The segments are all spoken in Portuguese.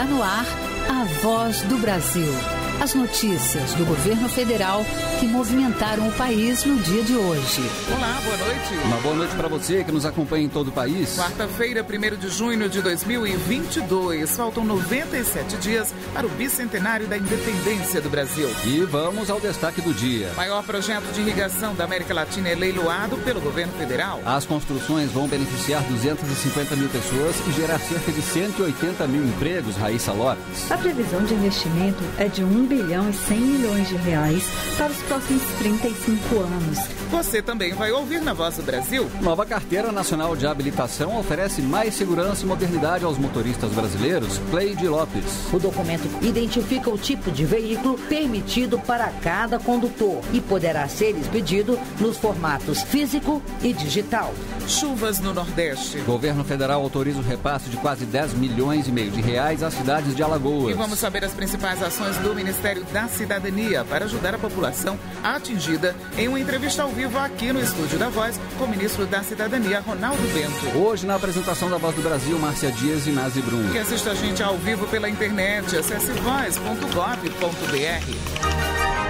Está no ar a Voz do Brasil. As notícias do governo federal que movimentaram o país no dia de hoje. Olá, boa noite. Uma boa noite para você que nos acompanha em todo o país. Quarta-feira, 1º de junho de 2022. Faltam 97 dias para o bicentenário da independência do Brasil. E vamos ao destaque do dia. O maior projeto de irrigação da América Latina é leiloado pelo governo federal. As construções vão beneficiar 250 mil pessoas e gerar cerca de 180 mil empregos, Raíssa Lopes. A previsão de investimento é de 1 bilhão e 100 milhões de reais para os próximos 35 anos. Você também vai ouvir na Voz do Brasil. Nova Carteira Nacional de Habilitação oferece mais segurança e modernidade aos motoristas brasileiros. Cleide Lopes. O documento identifica o tipo de veículo permitido para cada condutor e poderá ser expedido nos formatos físico e digital. Chuvas no Nordeste. O governo federal autoriza o repasse de quase 10 milhões e meio de reais às cidades de Alagoas. E vamos saber as principais ações do Ministério da Cidadania para ajudar a população atingida em uma entrevista ao vivo aqui no estúdio da Voz com o ministro da Cidadania, Ronaldo Bento. Hoje, na apresentação da Voz do Brasil, Márcia Dias e Nazi Brum. E assista a gente ao vivo pela internet, acesse voz.gov.br.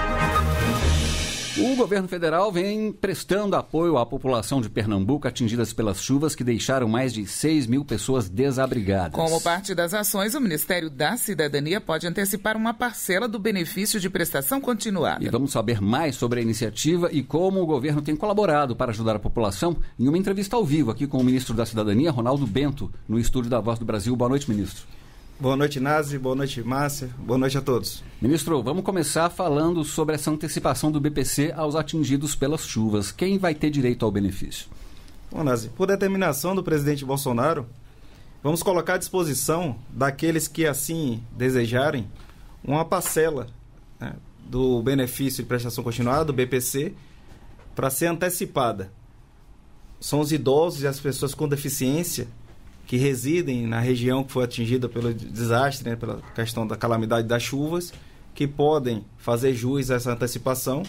O governo federal vem prestando apoio à população de Pernambuco atingidas pelas chuvas que deixaram mais de 6 mil pessoas desabrigadas. Como parte das ações, o Ministério da Cidadania pode antecipar uma parcela do benefício de prestação continuada. E vamos saber mais sobre a iniciativa e como o governo tem colaborado para ajudar a população em uma entrevista ao vivo aqui com o ministro da Cidadania, Ronaldo Bento, no estúdio da Voz do Brasil. Boa noite, ministro. Boa noite, Nazi. Boa noite, Márcia. Boa noite a todos. Ministro, vamos começar falando sobre essa antecipação do BPC aos atingidos pelas chuvas. Quem vai ter direito ao benefício? Bom, Nazi, por determinação do presidente Bolsonaro, vamos colocar à disposição daqueles que assim desejarem uma parcela, né, do benefício de prestação continuada, do BPC, para ser antecipada. São os idosos e as pessoas com deficiência que residem na região que foi atingida pelo desastre, né, pela questão da calamidade das chuvas, que podem fazer jus a essa antecipação,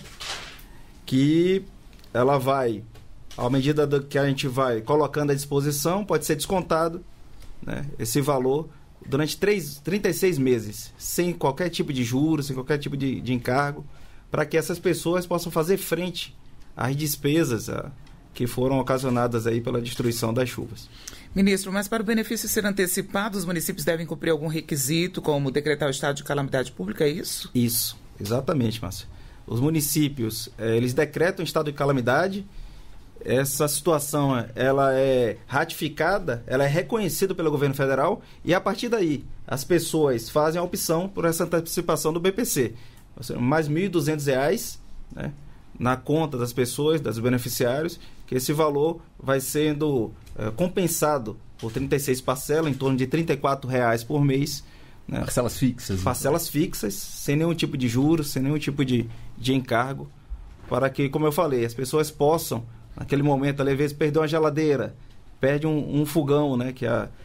que ela vai, à medida que a gente vai colocando à disposição, pode ser descontado, né, esse valor durante 36 meses, sem qualquer tipo de juros, sem qualquer tipo de encargo, para que essas pessoas possam fazer frente às despesas que foram ocasionadas aí pela destruição das chuvas. Ministro, mas para o benefício ser antecipado, os municípios devem cumprir algum requisito, como decretar o estado de calamidade pública, é isso? Isso, exatamente, Márcia. Os municípios, eles decretam o estado de calamidade, essa situação ela é ratificada, ela é reconhecida pelo governo federal e a partir daí as pessoas fazem a opção por essa antecipação do BPC. Mais R$ 1.200, né, na conta das pessoas, dos beneficiários, que esse valor vai sendo compensado por 36 parcelas, em torno de R$ 34 por mês. Né? Parcelas fixas. Parcelas fixas, sem nenhum tipo de juros, sem nenhum tipo de encargo, para que, como eu falei, as pessoas possam, naquele momento, às vezes, perder uma geladeira, perde um fogão, né? Que a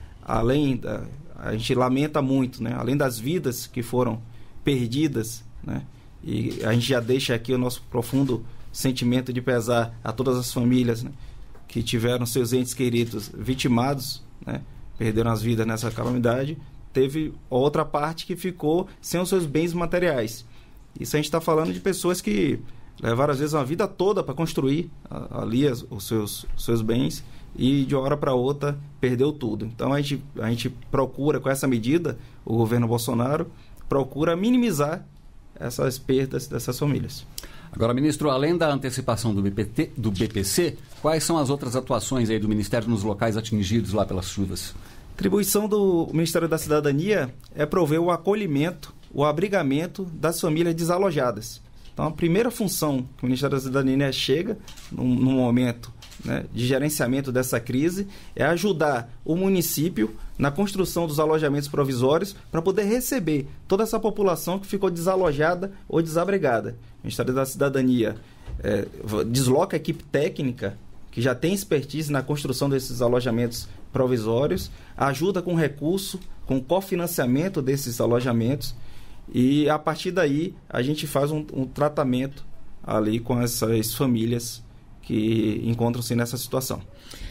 gente lamenta muito, né? Além das vidas que foram perdidas, né? E a gente já deixa aqui o nosso profundo sentimento de pesar a todas as famílias, né, que tiveram seus entes queridos vitimados, né, perderam as vidas nessa calamidade. Teve outra parte que ficou sem os seus bens materiais. Isso a gente está falando de pessoas que levaram às vezes uma vida toda para construir ali os seus bens e de uma hora para outra perdeu tudo. Então a gente procura, com essa medida, o governo Bolsonaro procura minimizar essas perdas dessas famílias. Agora, ministro, além da antecipação do BPC, quais são as outras atuações aí do Ministério nos locais atingidos lá pelas chuvas? A atribuição do Ministério da Cidadania é prover o acolhimento, o abrigamento das famílias desalojadas. Então, a primeira função que o Ministério da Cidadania chega, num momento, né, de gerenciamento dessa crise, é ajudar o município na construção dos alojamentos provisórios para poder receber toda essa população que ficou desalojada ou desabrigada. O Ministério da Cidadania desloca a equipe técnica que já tem expertise na construção desses alojamentos provisórios, ajuda com recurso, com cofinanciamento desses alojamentos e, a partir daí, a gente faz um tratamento ali com essas famílias que encontram-se nessa situação.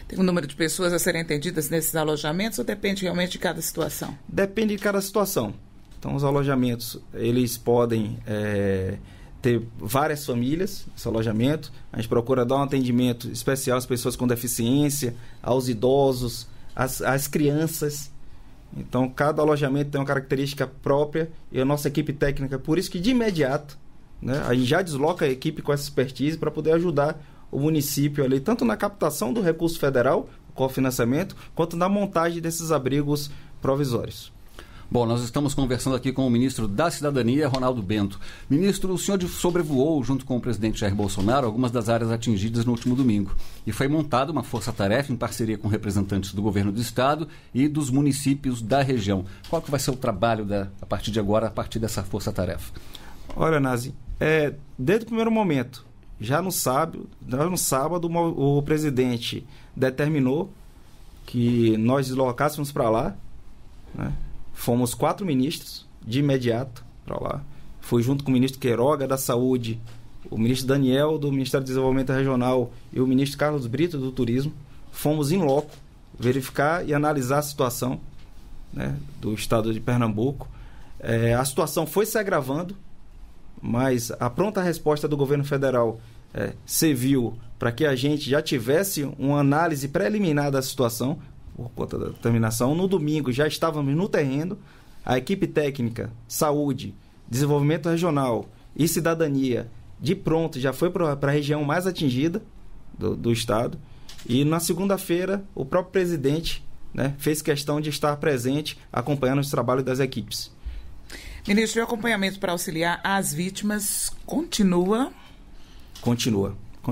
Tem um número de pessoas a serem atendidas nesses alojamentos ou depende realmente de cada situação? Depende de cada situação. Então, os alojamentos, eles podem ter várias famílias nesse alojamento. A gente procura dar um atendimento especial às pessoas com deficiência, aos idosos, às crianças. Então, cada alojamento tem uma característica própria e a nossa equipe técnica, por isso que de imediato, né, a gente já desloca a equipe com essa expertise para poder ajudar o município ali, tanto na captação do recurso federal, o cofinanciamento, quanto na montagem desses abrigos provisórios. Bom, nós estamos conversando aqui com o ministro da Cidadania, Ronaldo Bento. Ministro, o senhor sobrevoou, junto com o presidente Jair Bolsonaro, algumas das áreas atingidas no último domingo. E foi montada uma força-tarefa em parceria com representantes do governo do estado e dos municípios da região. Qual que vai ser o trabalho a partir de agora, a partir dessa força-tarefa? Olha, Nazi, desde o primeiro momento, já no sábado, o presidente determinou que nós deslocássemos para lá, né? Fomos 4 ministros de imediato para lá. Fui junto com o ministro Queiroga da Saúde, o ministro Daniel do Ministério do Desenvolvimento Regional e o ministro Carlos Brito do Turismo. Fomos em loco verificar e analisar a situação, né, do estado de Pernambuco. A situação foi se agravando, mas a pronta resposta do governo federal serviu para que a gente já tivesse uma análise preliminar da situação, por conta da determinação. No domingo já estávamos no terreno, a equipe técnica, saúde, desenvolvimento regional e cidadania, de pronto, já foi para a região mais atingida do estado. E na segunda-feira, o próprio presidente, né, fez questão de estar presente, acompanhando os trabalhos das equipes. Ministro, o acompanhamento para auxiliar as vítimas continua? Continua.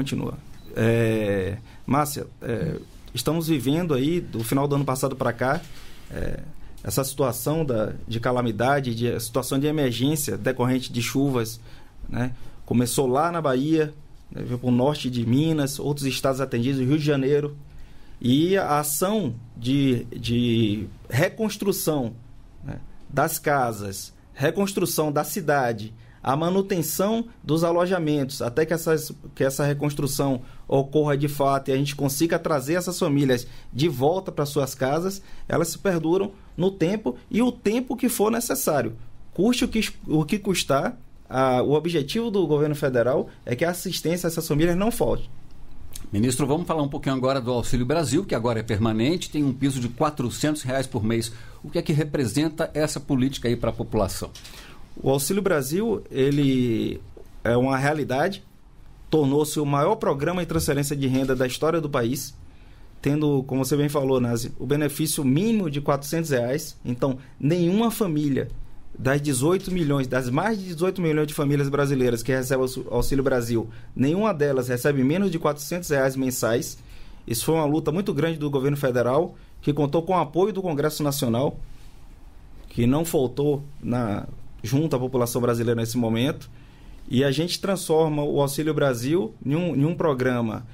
Márcia, estamos vivendo aí, do final do ano passado para cá, essa situação de calamidade, de situação de emergência decorrente de chuvas, né? Começou lá na Bahia, né, veio para o norte de Minas, outros estados atendidos, Rio de Janeiro. E a ação de reconstrução, né, das casas, reconstrução da cidade, a manutenção dos alojamentos, até que essa reconstrução ocorra de fato e a gente consiga trazer essas famílias de volta para suas casas, elas se perduram no tempo e o tempo que for necessário. Custe o que custar, o objetivo do governo federal é que a assistência a essas famílias não falte. Ministro, vamos falar um pouquinho agora do Auxílio Brasil, que agora é permanente, tem um piso de R$400 por mês. O que é que representa essa política aí para a população? O Auxílio Brasil, ele é uma realidade, tornou-se o maior programa de transferência de renda da história do país, tendo, como você bem falou, Nazi, o benefício mínimo de R$400. Então, nenhuma família das mais de 18 milhões de famílias brasileiras que recebem o Auxílio Brasil, nenhuma delas recebe menos de R$400 mensais. Isso foi uma luta muito grande do governo federal, que contou com o apoio do Congresso Nacional, que não faltou junto à população brasileira nesse momento, e a gente transforma o Auxílio Brasil em um programa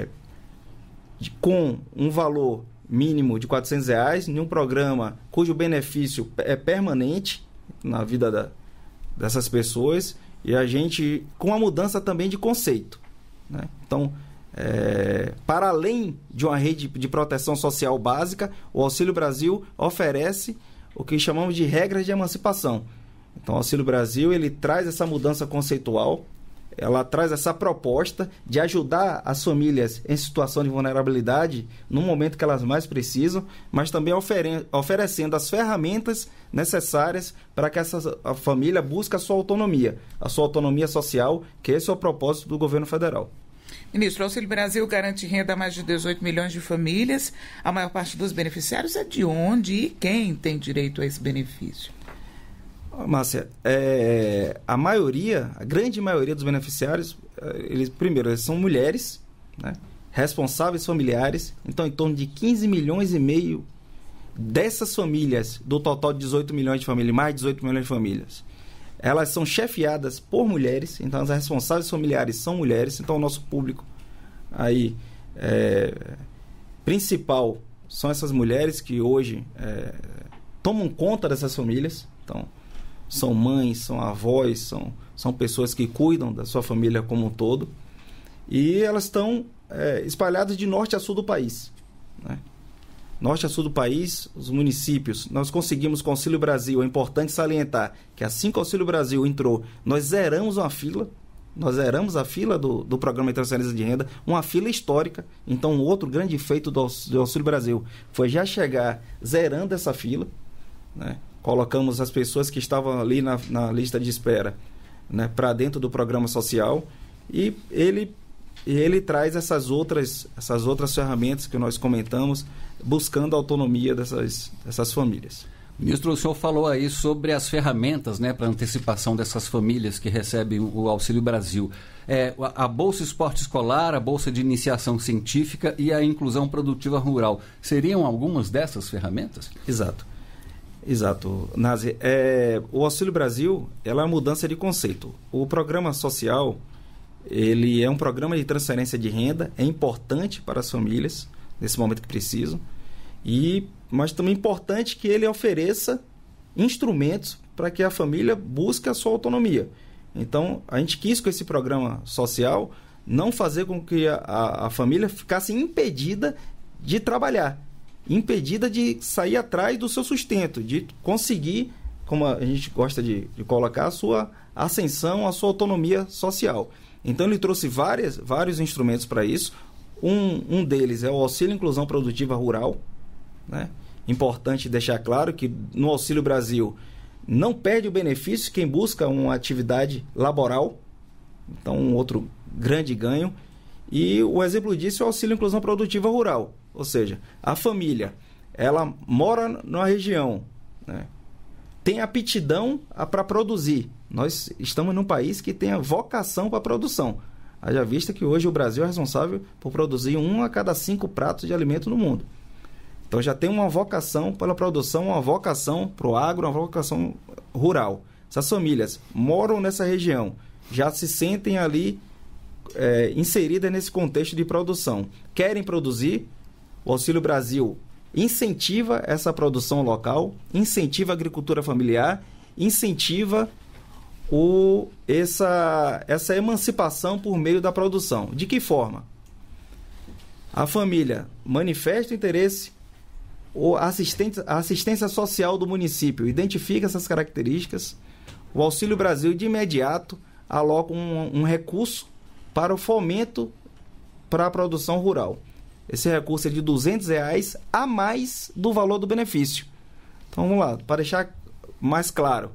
com um valor mínimo de R$400, em um programa cujo benefício é permanente na vida dessas pessoas, e a gente com a mudança também de conceito, né? Então, para além de uma rede de proteção social básica, o Auxílio Brasil oferece o que chamamos de regras de emancipação. Então, o Auxílio Brasil, ele traz essa mudança conceitual, ela traz essa proposta de ajudar as famílias em situação de vulnerabilidade no momento que elas mais precisam, mas também oferecendo as ferramentas necessárias para que a família busque a sua autonomia social, que esse é o propósito do governo federal. Ministro, o Auxílio Brasil garante renda a mais de 18 milhões de famílias. A maior parte dos beneficiários é de onde e quem tem direito a esse benefício? Márcia, a grande maioria dos beneficiários, eles são mulheres, né, responsáveis familiares. Então, em torno de 15 milhões e meio dessas famílias, do total de 18 milhões de famílias, mais de 18 milhões de famílias, elas são chefiadas por mulheres. Então, as responsáveis familiares são mulheres. Então, o nosso público aí principal são essas mulheres que hoje tomam conta dessas famílias. Então, são mães, são avós, são pessoas que cuidam da sua família como um todo. E elas estão espalhadas de norte a sul do país. né? Norte a sul do país, os municípios, nós conseguimos com o Auxílio Brasil, é importante salientar que assim que o Auxílio Brasil entrou, nós zeramos a fila do Programa de Transferência de Renda, uma fila histórica. Então, um outro grande feito do Auxílio Brasil foi já chegar zerando essa fila, né? Colocamos as pessoas que estavam ali na lista de espera, né, para dentro do programa social, e ele traz essas outras ferramentas que nós comentamos, buscando a autonomia dessas famílias. Ministro, o senhor falou aí sobre as ferramentas, né, para antecipação dessas famílias que recebem o Auxílio Brasil. A Bolsa Esporte Escolar, a Bolsa de Iniciação Científica e a Inclusão Produtiva Rural. Seriam algumas dessas ferramentas? Exato, Nazi. O Auxílio Brasil é uma mudança de conceito. O programa social, ele é um programa de transferência de renda, é importante para as famílias, nesse momento que precisam, mas também é importante que ele ofereça instrumentos para que a família busque a sua autonomia. Então, a gente quis, com esse programa social, não fazer com que a família ficasse impedida de trabalhar, impedida de sair atrás do seu sustento, de conseguir, como a gente gosta de colocar, a sua ascensão, a sua autonomia social. Então, ele trouxe vários instrumentos para isso. Um deles é o Auxílio Inclusão Produtiva Rural, né? Importante deixar claro que no Auxílio Brasil não perde o benefício quem busca uma atividade laboral. Então, um outro grande ganho. E o exemplo disso é o Auxílio Inclusão Produtiva Rural. Ou seja, a família, ela mora numa região, né, tem aptidão para produzir. Nós estamos num país que tem a vocação para a produção. Haja vista que hoje o Brasil é responsável por produzir 1 a cada 5 pratos de alimento no mundo. Então já tem uma vocação pela produção, uma vocação para o agro, uma vocação rural. Essas famílias moram nessa região, já se sentem ali inseridas nesse contexto de produção. Querem produzir, o Auxílio Brasil incentiva essa produção local, incentiva a agricultura familiar, incentiva essa emancipação por meio da produção. De que forma? A família manifesta o interesse, a assistência social do município identifica essas características, o Auxílio Brasil de imediato aloca um recurso para o fomento para a produção rural. Esse recurso é de R$200 a mais do valor do benefício. Então vamos lá, para deixar mais claro,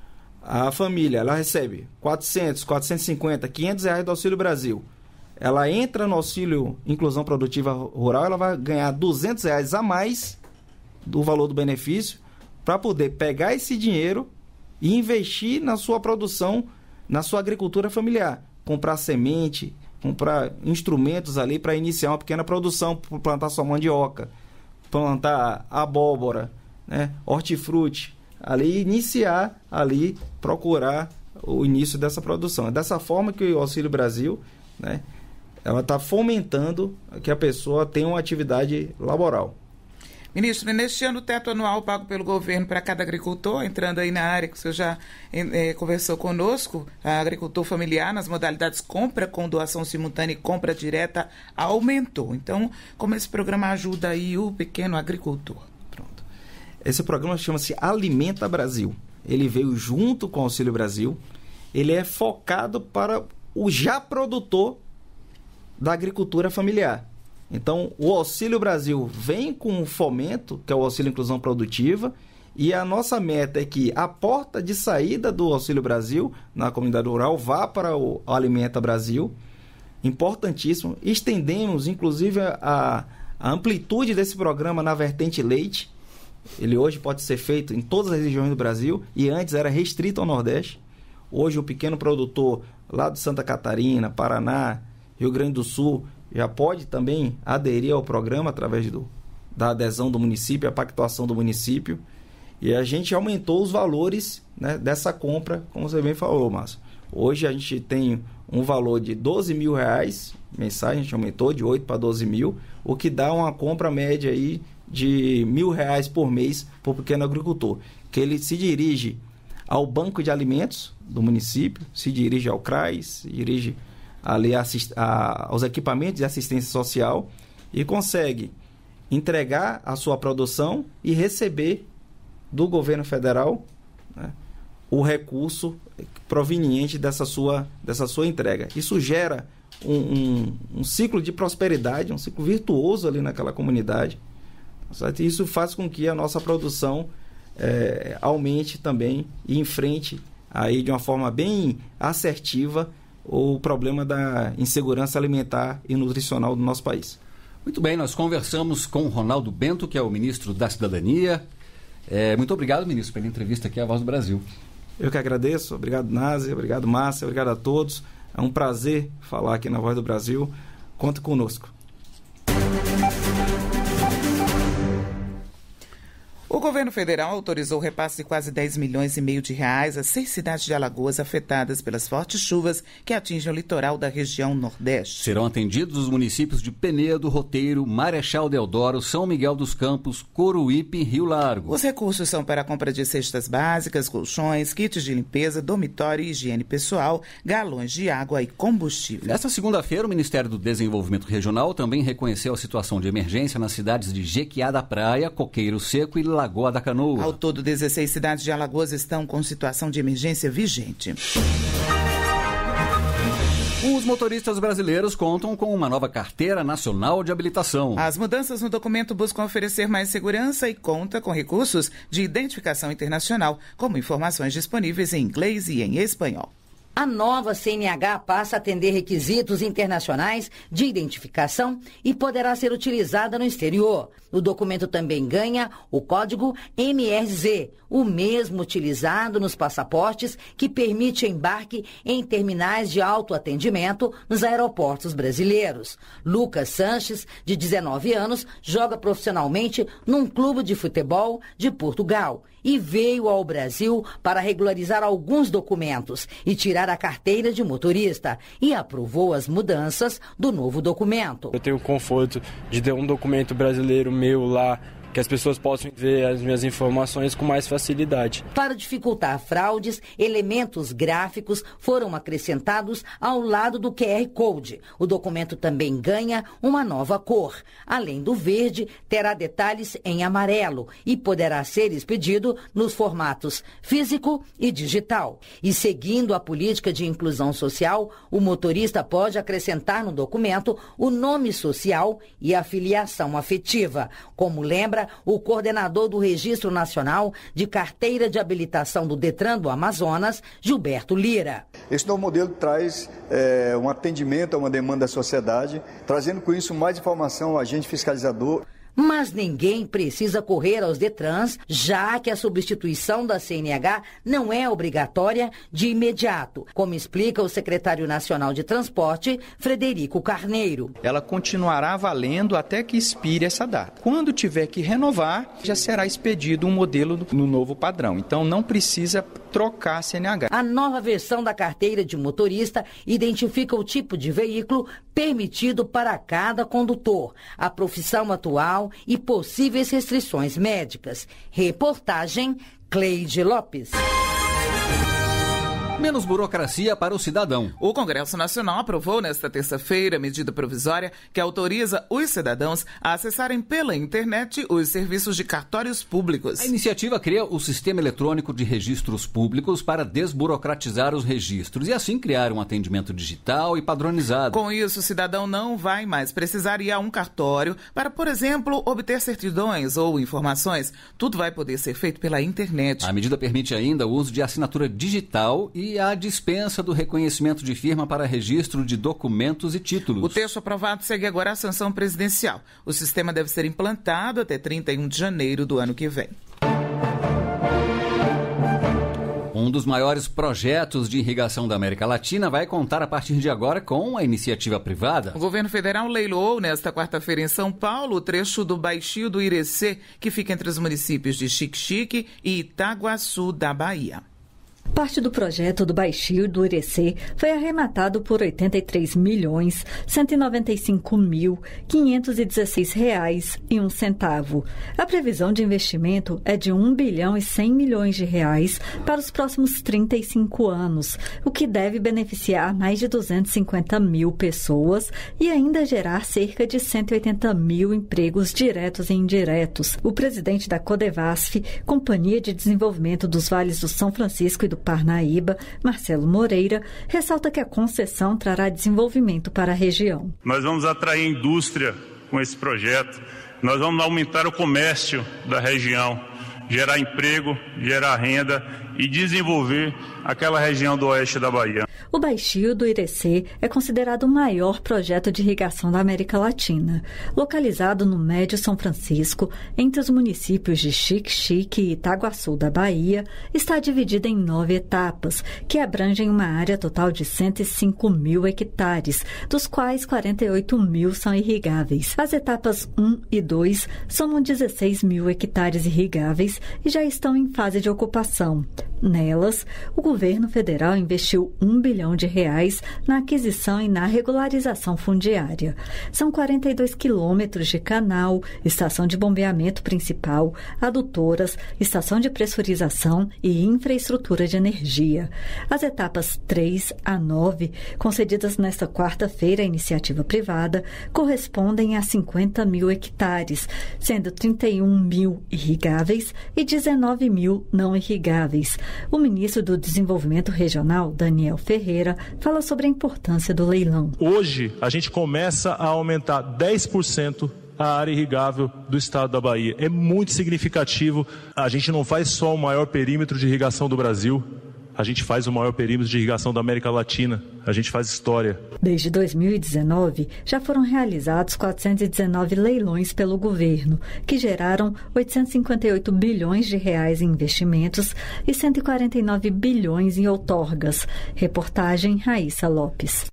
a família ela recebe 400, 450, R$500 do Auxílio Brasil. Ela entra no Auxílio Inclusão Produtiva Rural, ela vai ganhar R$200 a mais do valor do benefício para poder pegar esse dinheiro e investir na sua produção, na sua agricultura familiar. Comprar semente, comprar instrumentos ali para iniciar uma pequena produção, plantar sua mandioca, plantar abóbora, né, hortifruti, ali iniciar, ali procurar o início dessa produção. É dessa forma que o Auxílio Brasil, né, ela está fomentando que a pessoa tenha uma atividade laboral. Ministro, neste ano o teto anual pago pelo governo para cada agricultor, entrando aí na área que o senhor já conversou conosco, a agricultor familiar nas modalidades compra com doação simultânea e compra direta aumentou. Então, como esse programa ajuda aí o pequeno agricultor? Pronto. Esse programa chama-se Alimenta Brasil. Ele veio junto com o Auxílio Brasil. Ele é focado para o já produtor da agricultura familiar. Então, o Auxílio Brasil vem com o fomento, que é o Auxílio Inclusão Produtiva, e a nossa meta é que a porta de saída do Auxílio Brasil na comunidade rural vá para o Alimenta Brasil. Importantíssimo. Estendemos, inclusive, a amplitude desse programa na vertente leite. Ele hoje pode ser feito em todas as regiões do Brasil e antes era restrito ao Nordeste. Hoje, o pequeno produtor lá de Santa Catarina, Paraná, Rio Grande do Sul, já pode também aderir ao programa através da adesão do município, a pactuação do município. E a gente aumentou os valores, né, dessa compra, como você bem falou, Márcio. Hoje a gente tem um valor de R$12 mil mensais, a gente aumentou de 8 para 12 mil, o que dá uma compra média aí de R$1.000 por mês para o pequeno agricultor, que ele se dirige ao banco de alimentos do município, se dirige ao CRAS, se dirige ali aos equipamentos de assistência social e consegue entregar a sua produção e receber do governo federal, né, o recurso proveniente dessa sua entrega. Isso gera um ciclo de prosperidade, um ciclo virtuoso ali naquela comunidade. Certo? Isso faz com que a nossa produção aumente também e enfrente aí de uma forma bem assertiva o problema da insegurança alimentar e nutricional do nosso país. Muito bem, nós conversamos com o Ronaldo Bento, que é o ministro da Cidadania. Muito obrigado, ministro, pela entrevista aqui à Voz do Brasil. Eu que agradeço. Obrigado, Nazi. Obrigado, Márcia. Obrigado a todos. É um prazer falar aqui na Voz do Brasil. Conta conosco. O governo federal autorizou o repasse de quase 10 milhões e meio de reais a 6 cidades de Alagoas afetadas pelas fortes chuvas que atingem o litoral da região Nordeste. Serão atendidos os municípios de Penedo, Roteiro, Marechal Deodoro, São Miguel dos Campos, Coruípe e Rio Largo. Os recursos são para a compra de cestas básicas, colchões, kits de limpeza, dormitório e higiene pessoal, galões de água e combustível. Nesta segunda-feira, o Ministério do Desenvolvimento Regional também reconheceu a situação de emergência nas cidades de Jequiá da Praia, Coqueiro Seco e Lagoa da Canoa. Ao todo, 16 cidades de Alagoas estão com situação de emergência vigente. Os motoristas brasileiros contam com uma nova carteira nacional de habilitação. As mudanças no documento buscam oferecer mais segurança e conta com recursos de identificação internacional, como informações disponíveis em inglês e em espanhol. A nova CNH passa a atender requisitos internacionais de identificação e poderá ser utilizada no exterior. O documento também ganha o código MRZ, o mesmo utilizado nos passaportes que permite embarque em terminais de autoatendimento nos aeroportos brasileiros. Lucas Sanches, de 19 anos, joga profissionalmente num clube de futebol de Portugal e veio ao Brasil para regularizar alguns documentos e tirar a carteira de motorista e aprovou as mudanças do novo documento. Eu tenho o conforto de ter um documento brasileiro meu lá, que as pessoas possam ver as minhas informações com mais facilidade. Para dificultar fraudes, elementos gráficos foram acrescentados ao lado do QR Code. O documento também ganha uma nova cor. Além do verde, terá detalhes em amarelo e poderá ser expedido nos formatos físico e digital. E seguindo a política de inclusão social, o motorista pode acrescentar no documento o nome social e a filiação afetiva. Como lembra o coordenador do Registro Nacional de Carteira de Habilitação do Detran do Amazonas, Gilberto Lira. Esse novo modelo traz um atendimento a uma demanda da sociedade, trazendo com isso mais informação ao agente fiscalizador. Mas ninguém precisa correr aos Detrans, já que a substituição da CNH não é obrigatória de imediato, como explica o secretário nacional de Transporte, Frederico Carneiro. Ela continuará valendo até que expire essa data. Quando tiver que renovar, já será expedido um modelo no novo padrão. Então não precisa trocar a CNH. A nova versão da carteira de motorista identifica o tipo de veículo permitido para cada condutor, a profissão atual e possíveis restrições médicas. Reportagem Cleide Lopes. Menos burocracia para o cidadão. O Congresso Nacional aprovou nesta terça-feira a medida provisória que autoriza os cidadãos a acessarem pela internet os serviços de cartórios públicos. A iniciativa cria o Sistema Eletrônico de Registros Públicos para desburocratizar os registros e assim criar um atendimento digital e padronizado. Com isso, o cidadão não vai mais precisar ir a um cartório para, por exemplo, obter certidões ou informações. Tudo vai poder ser feito pela internet. A medida permite ainda o uso de assinatura digital e a dispensa do reconhecimento de firma para registro de documentos e títulos. O texto aprovado segue agora a sanção presidencial. O sistema deve ser implantado até 31 de janeiro do ano que vem. Um dos maiores projetos de irrigação da América Latina vai contar a partir de agora com a iniciativa privada. O governo federal leiloou nesta quarta-feira em São Paulo o trecho do Baixio do Irecê, que fica entre os municípios de Xique-Xique e Itaguaçu da Bahia. Parte do projeto do Baixio do Irecê foi arrematado por R$ 83.195.516,01. A previsão de investimento é de R$ 1 bilhão e 100 milhões de reais para os próximos 35 anos, o que deve beneficiar mais de 250 mil pessoas e ainda gerar cerca de 180 mil empregos diretos e indiretos. O presidente da Codevasf, Companhia de Desenvolvimento dos Vales do São Francisco e do Parnaíba, Marcelo Moreira, ressalta que a concessão trará desenvolvimento para a região. Nós vamos atrair indústria com esse projeto, nós vamos aumentar o comércio da região, gerar emprego, gerar renda e desenvolver aquela região do oeste da Bahia. O Baixio do Irecê é considerado o maior projeto de irrigação da América Latina. Localizado no Médio São Francisco, entre os municípios de Xique-Xique e Itaguaçu da Bahia, está dividido em 9 etapas, que abrangem uma área total de 105 mil hectares, dos quais 48 mil são irrigáveis. As etapas 1 e 2 somam 16 mil hectares irrigáveis e já estão em fase de ocupação. Nelas, o governo federal investiu R$ 1 bilhão na aquisição e na regularização fundiária. São 42 quilômetros de canal, estação de bombeamento principal, adutoras, estação de pressurização e infraestrutura de energia. As etapas 3 a 9, concedidas nesta quarta-feira à iniciativa privada, correspondem a 50 mil hectares, sendo 31 mil irrigáveis e 19 mil não irrigáveis. O ministro do Desenvolvimento Regional, Daniel Ferreira, fala sobre a importância do leilão. Hoje, a gente começa a aumentar 10% a área irrigável do estado da Bahia. É muito significativo. A gente não faz só o maior perímetro de irrigação do Brasil, a gente faz o maior perímetro de irrigação da América Latina. A gente faz história. Desde 2019, já foram realizados 419 leilões pelo governo, que geraram 858 bilhões de reais em investimentos e 149 bilhões em outorgas. Reportagem Raíssa Lopes.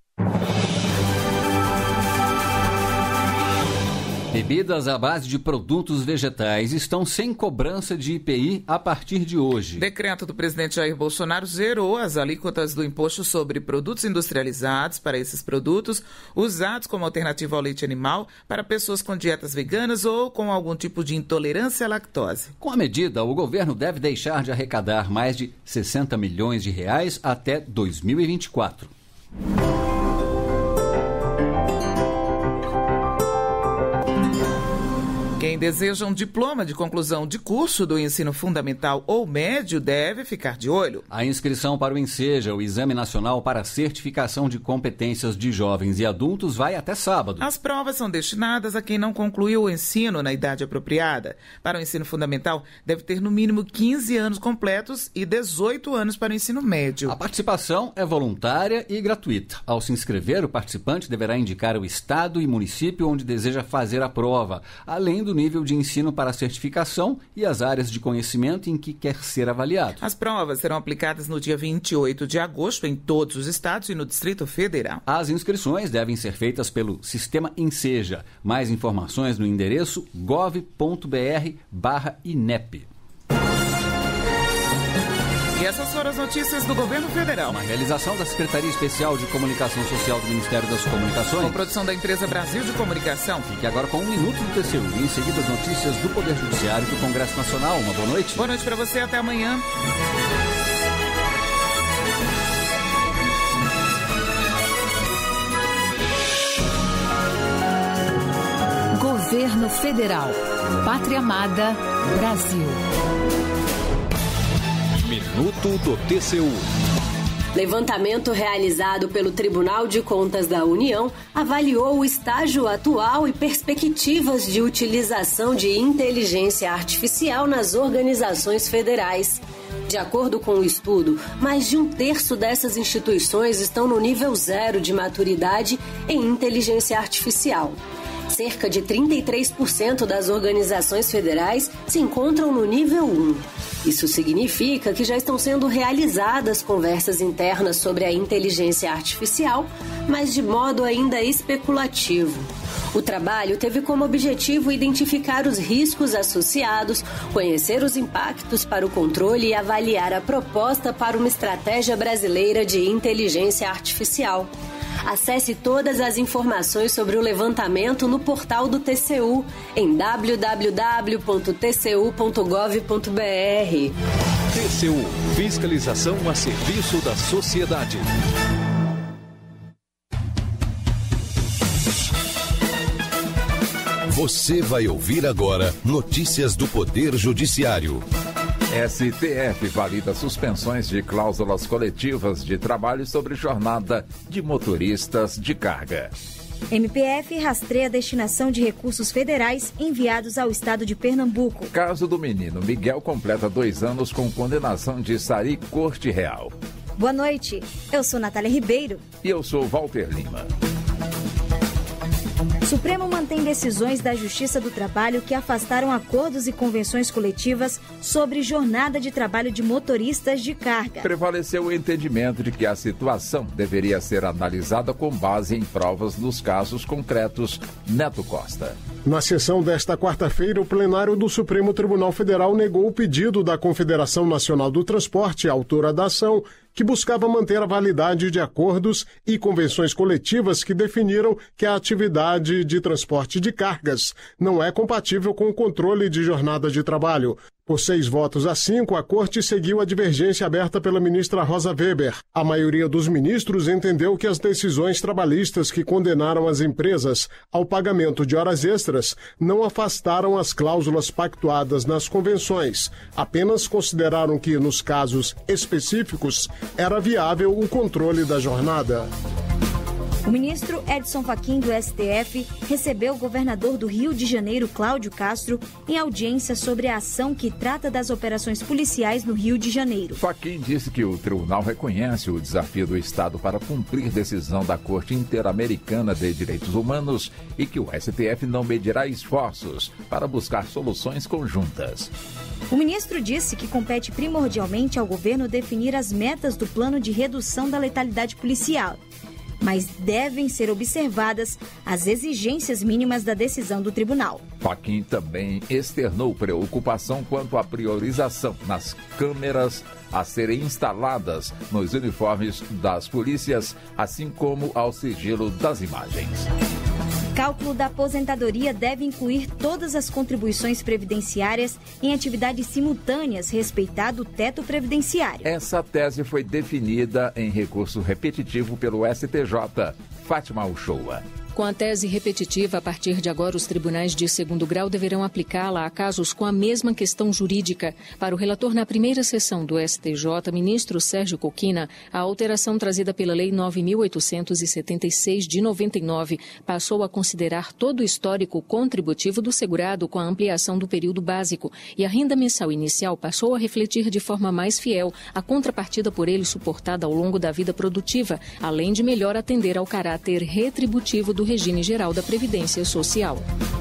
Bebidas à base de produtos vegetais estão sem cobrança de IPI a partir de hoje. Decreto do presidente Jair Bolsonaro zerou as alíquotas do imposto sobre produtos industrializados para esses produtos usados como alternativa ao leite animal para pessoas com dietas veganas ou com algum tipo de intolerância à lactose. Com a medida, o governo deve deixar de arrecadar mais de 60 milhões de reais até 2024. Quem deseja um diploma de conclusão de curso do ensino fundamental ou médio deve ficar de olho. A inscrição para o ENSEJA, o Exame Nacional para a Certificação de Competências de Jovens e Adultos, vai até sábado. As provas são destinadas a quem não concluiu o ensino na idade apropriada. Para o ensino fundamental, deve ter no mínimo 15 anos completos e 18 anos para o ensino médio. A participação é voluntária e gratuita. Ao se inscrever, o participante deverá indicar o estado e município onde deseja fazer a prova, além do nível de ensino para a certificação e as áreas de conhecimento em que quer ser avaliado. As provas serão aplicadas no dia 28 de agosto em todos os estados e no Distrito Federal. As inscrições devem ser feitas pelo Sistema ENSEJA. Mais informações no endereço gov.br/INEP. E essas foram as notícias do Governo Federal. Uma realização da Secretaria Especial de Comunicação Social do Ministério das Comunicações. Com produção da empresa Brasil de Comunicação. Fique agora com 1 minuto do TCU. E em seguida as notícias do Poder Judiciário e do Congresso Nacional. Uma boa noite. Boa noite para você. Até amanhã. Governo Federal. Pátria Amada, Brasil. Minuto do TCU. Levantamento realizado pelo Tribunal de Contas da União avaliou o estágio atual e perspectivas de utilização de inteligência artificial nas organizações federais. De acordo com o estudo, mais de 1/3 dessas instituições estão no nível 0 de maturidade em inteligência artificial. Cerca de 33% das organizações federais se encontram no nível 1. Isso significa que já estão sendo realizadas conversas internas sobre a inteligência artificial, mas de modo ainda especulativo. O trabalho teve como objetivo identificar os riscos associados, conhecer os impactos para o controle e avaliar a proposta para uma estratégia brasileira de inteligência artificial. Acesse todas as informações sobre o levantamento no portal do TCU, em www.tcu.gov.br. TCU, fiscalização a serviço da sociedade. Você vai ouvir agora notícias do Poder Judiciário. STF valida suspensões de cláusulas coletivas de trabalho sobre jornada de motoristas de carga. MPF rastreia a destinação de recursos federais enviados ao estado de Pernambuco. Caso do menino Miguel completa 2 anos com condenação de Sari Corte Real. Boa noite, eu sou Natália Ribeiro. E eu sou Walter Lima. Supremo mantém decisões da Justiça do Trabalho que afastaram acordos e convenções coletivas sobre jornada de trabalho de motoristas de carga. Prevaleceu o entendimento de que a situação deveria ser analisada com base em provas dos casos concretos. Neto Costa. Na sessão desta quarta-feira, o plenário do Supremo Tribunal Federal negou o pedido da Confederação Nacional do Transporte, autora da ação, que buscava manter a validade de acordos e convenções coletivas que definiram que a atividade de transporte de cargas não é compatível com o controle de jornada de trabalho. Por 6 votos a 5, a Corte seguiu a divergência aberta pela ministra Rosa Weber. A maioria dos ministros entendeu que as decisões trabalhistas que condenaram as empresas ao pagamento de horas extras não afastaram as cláusulas pactuadas nas convenções. Apenas consideraram que, nos casos específicos, era viável o controle da jornada. O ministro Edson Fachin, do STF, recebeu o governador do Rio de Janeiro, Cláudio Castro, em audiência sobre a ação que trata das operações policiais no Rio de Janeiro. Fachin disse que o tribunal reconhece o desafio do Estado para cumprir decisão da Corte Interamericana de Direitos Humanos e que o STF não medirá esforços para buscar soluções conjuntas. O ministro disse que compete primordialmente ao governo definir as metas do plano de redução da letalidade policial, mas devem ser observadas as exigências mínimas da decisão do tribunal. Fachin também externou preocupação quanto à priorização nas câmeras a serem instaladas nos uniformes das polícias, assim como ao sigilo das imagens. Cálculo da aposentadoria deve incluir todas as contribuições previdenciárias em atividades simultâneas, respeitado o teto previdenciário. Essa tese foi definida em recurso repetitivo pelo STJ. Fátima Uchoa. Com a tese repetitiva, a partir de agora, os tribunais de segundo grau deverão aplicá-la a casos com a mesma questão jurídica. Para o relator na primeira sessão do STJ, ministro Sérgio Coquina, a alteração trazida pela Lei 9.876 de 99 passou a considerar todo o histórico contributivo do segurado com a ampliação do período básico e a renda mensal inicial passou a refletir de forma mais fiel a contrapartida por ele suportada ao longo da vida produtiva, além de melhor atender ao caráter retributivo do regime geral da Previdência Social.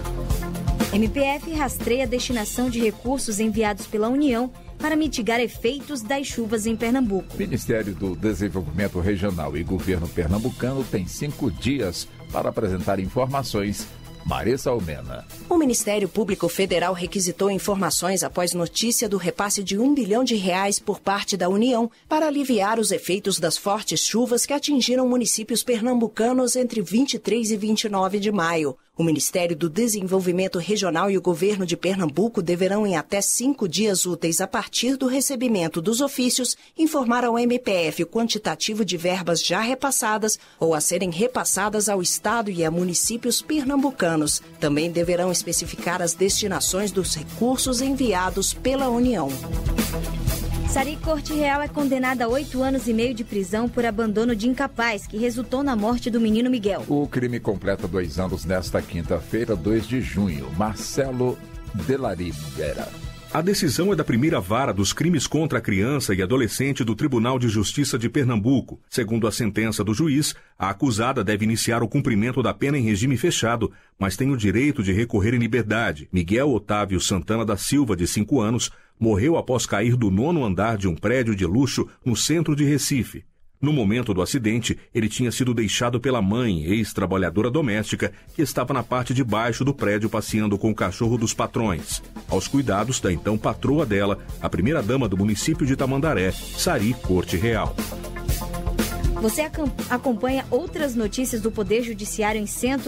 MPF rastreia a destinação de recursos enviados pela União para mitigar efeitos das chuvas em Pernambuco. Ministério do Desenvolvimento Regional e Governo Pernambucano tem 5 dias para apresentar informações. Marissa Almena. O Ministério Público Federal requisitou informações após notícia do repasse de R$1 bilhão por parte da União para aliviar os efeitos das fortes chuvas que atingiram municípios pernambucanos entre 23 e 29 de maio. O Ministério do Desenvolvimento Regional e o Governo de Pernambuco deverão, em até 5 dias úteis a partir do recebimento dos ofícios, informar ao MPF o quantitativo de verbas já repassadas ou a serem repassadas ao Estado e a municípios pernambucanos. Também deverão especificar as destinações dos recursos enviados pela União. Sari Corte Real é condenada a 8 anos e meio de prisão por abandono de incapaz, que resultou na morte do menino Miguel. O crime completa 2 anos nesta quinta-feira, 2 de junho. Marcelo Delaribera. A decisão é da primeira vara dos crimes contra a criança e adolescente do Tribunal de Justiça de Pernambuco. Segundo a sentença do juiz, a acusada deve iniciar o cumprimento da pena em regime fechado, mas tem o direito de recorrer em liberdade. Miguel Otávio Santana da Silva, de 5 anos, morreu após cair do 9º andar de um prédio de luxo no centro de Recife. No momento do acidente, ele tinha sido deixado pela mãe, ex-trabalhadora doméstica, que estava na parte de baixo do prédio passeando com o cachorro dos patrões. Aos cuidados da então patroa dela, a primeira-dama do município de Tamandaré, Sari Corte Real. Você acompanha outras notícias do Poder Judiciário em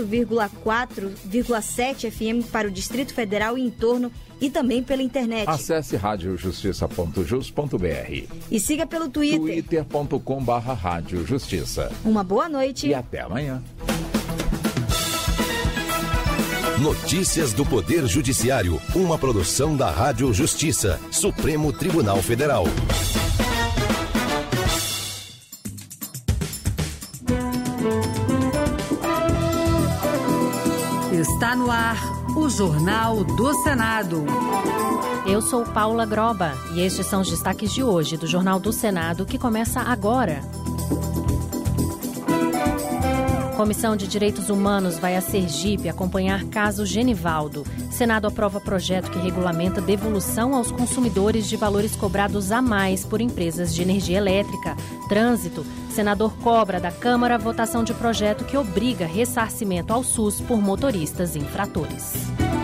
100,4,7 FM para o Distrito Federal e em torno e também pela internet. Acesse radiojustiça.jus.br e siga pelo Twitter. twitter.com/radiojustiça. Uma boa noite. E até amanhã. Notícias do Poder Judiciário, uma produção da Rádio Justiça, Supremo Tribunal Federal. Está no ar o Jornal do Senado. Eu sou Paula Groba e estes são os destaques de hoje do Jornal do Senado, que começa agora. Comissão de Direitos Humanos vai a Sergipe acompanhar caso Genivaldo. Senado aprova projeto que regulamenta devolução aos consumidores de valores cobrados a mais por empresas de energia elétrica. Trânsito. Senador cobra da Câmara votação de projeto que obriga ressarcimento ao SUS por motoristas infratores.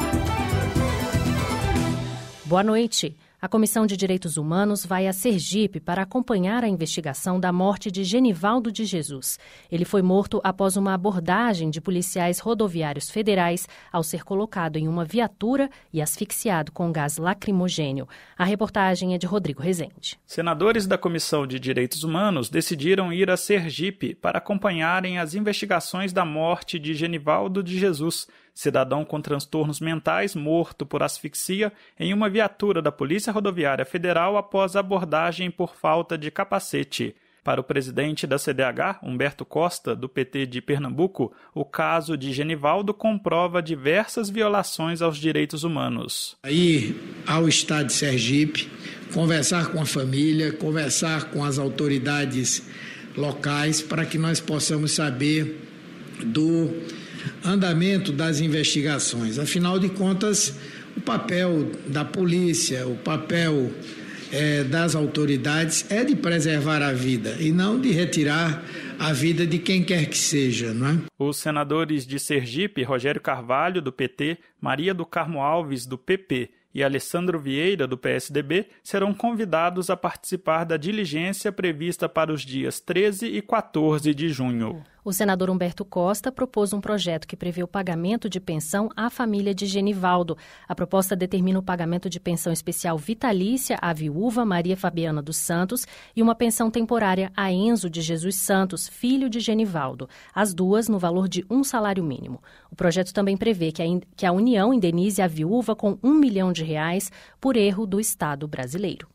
Boa noite. A Comissão de Direitos Humanos vai a Sergipe para acompanhar a investigação da morte de Genivaldo de Jesus. Ele foi morto após uma abordagem de policiais rodoviários federais ao ser colocado em uma viatura e asfixiado com gás lacrimogênio. A reportagem é de Rodrigo Rezende. Senadores da Comissão de Direitos Humanos decidiram ir a Sergipe para acompanharem as investigações da morte de Genivaldo de Jesus, cidadão com transtornos mentais morto por asfixia em uma viatura da Polícia Rodoviária Federal após abordagem por falta de capacete. Para o presidente da CDH, Humberto Costa, do PT de Pernambuco, o caso de Genivaldo comprova diversas violações aos direitos humanos. Ir ao estado de Sergipe, conversar com a família, conversar com as autoridades locais para que nós possamos saber do andamento das investigações. Afinal de contas, o papel da polícia, o papel das autoridades é de preservar a vida e não de retirar a vida de quem quer que seja, não é? Os senadores de Sergipe, Rogério Carvalho, do PT, Maria do Carmo Alves, do PP, e Alessandro Vieira, do PSDB, serão convidados a participar da diligência prevista para os dias 13 e 14 de junho. O senador Humberto Costa propôs um projeto que prevê o pagamento de pensão à família de Genivaldo. A proposta determina o pagamento de pensão especial vitalícia à viúva Maria Fabiana dos Santos e uma pensão temporária a Enzo de Jesus Santos, filho de Genivaldo, as duas no valor de um salário mínimo. O projeto também prevê que a União indenize a viúva com R$1 milhão por erro do Estado brasileiro.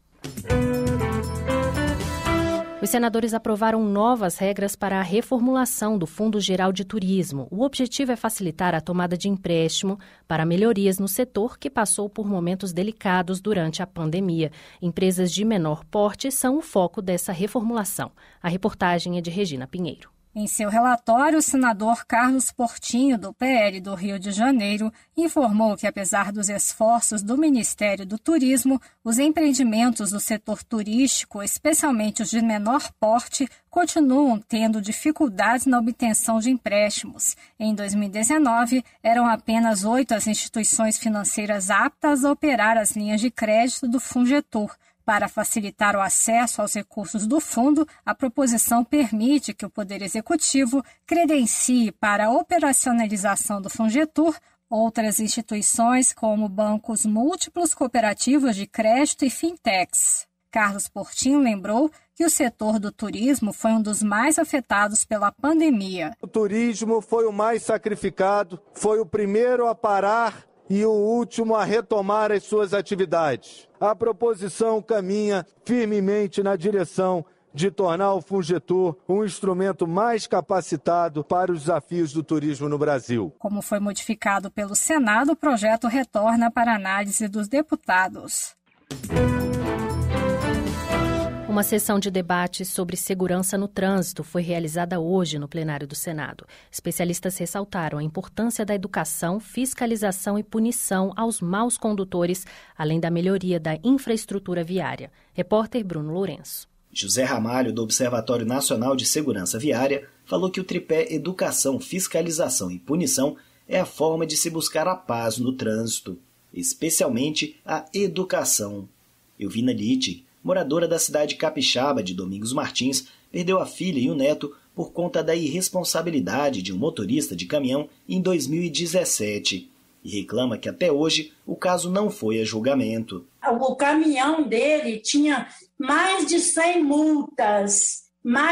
Os senadores aprovaram novas regras para a reformulação do Fundo Geral de Turismo. O objetivo é facilitar a tomada de empréstimo para melhorias no setor que passou por momentos delicados durante a pandemia. Empresas de menor porte são o foco dessa reformulação. A reportagem é de Regina Pinheiro. Em seu relatório, o senador Carlos Portinho, do PL do Rio de Janeiro, informou que, apesar dos esforços do Ministério do Turismo, os empreendimentos do setor turístico, especialmente os de menor porte, continuam tendo dificuldades na obtenção de empréstimos. Em 2019, eram apenas 8 as instituições financeiras aptas a operar as linhas de crédito do Fungetur. Para facilitar o acesso aos recursos do fundo, a proposição permite que o Poder Executivo credencie para a operacionalização do Fungetur outras instituições como bancos múltiplos, cooperativas de crédito e fintechs. Carlos Portinho lembrou que o setor do turismo foi um dos mais afetados pela pandemia. O turismo foi o mais sacrificado, foi o primeiro a parar e o último a retomar as suas atividades. A proposição caminha firmemente na direção de tornar o Fungetur um instrumento mais capacitado para os desafios do turismo no Brasil. Como foi modificado pelo Senado, o projeto retorna para análise dos deputados. Uma sessão de debate sobre segurança no trânsito foi realizada hoje no plenário do Senado. Especialistas ressaltaram a importância da educação, fiscalização e punição aos maus condutores, além da melhoria da infraestrutura viária. Repórter Bruno Lourenço. José Ramalho, do Observatório Nacional de Segurança Viária, falou que o tripé educação, fiscalização e punição é a forma de se buscar a paz no trânsito, especialmente a educação. Elvina Litti, moradora da cidade capixaba de Domingos Martins, perdeu a filha e o neto por conta da irresponsabilidade de um motorista de caminhão em 2017 e reclama que até hoje o caso não foi a julgamento. O caminhão dele tinha mais de 100 multas,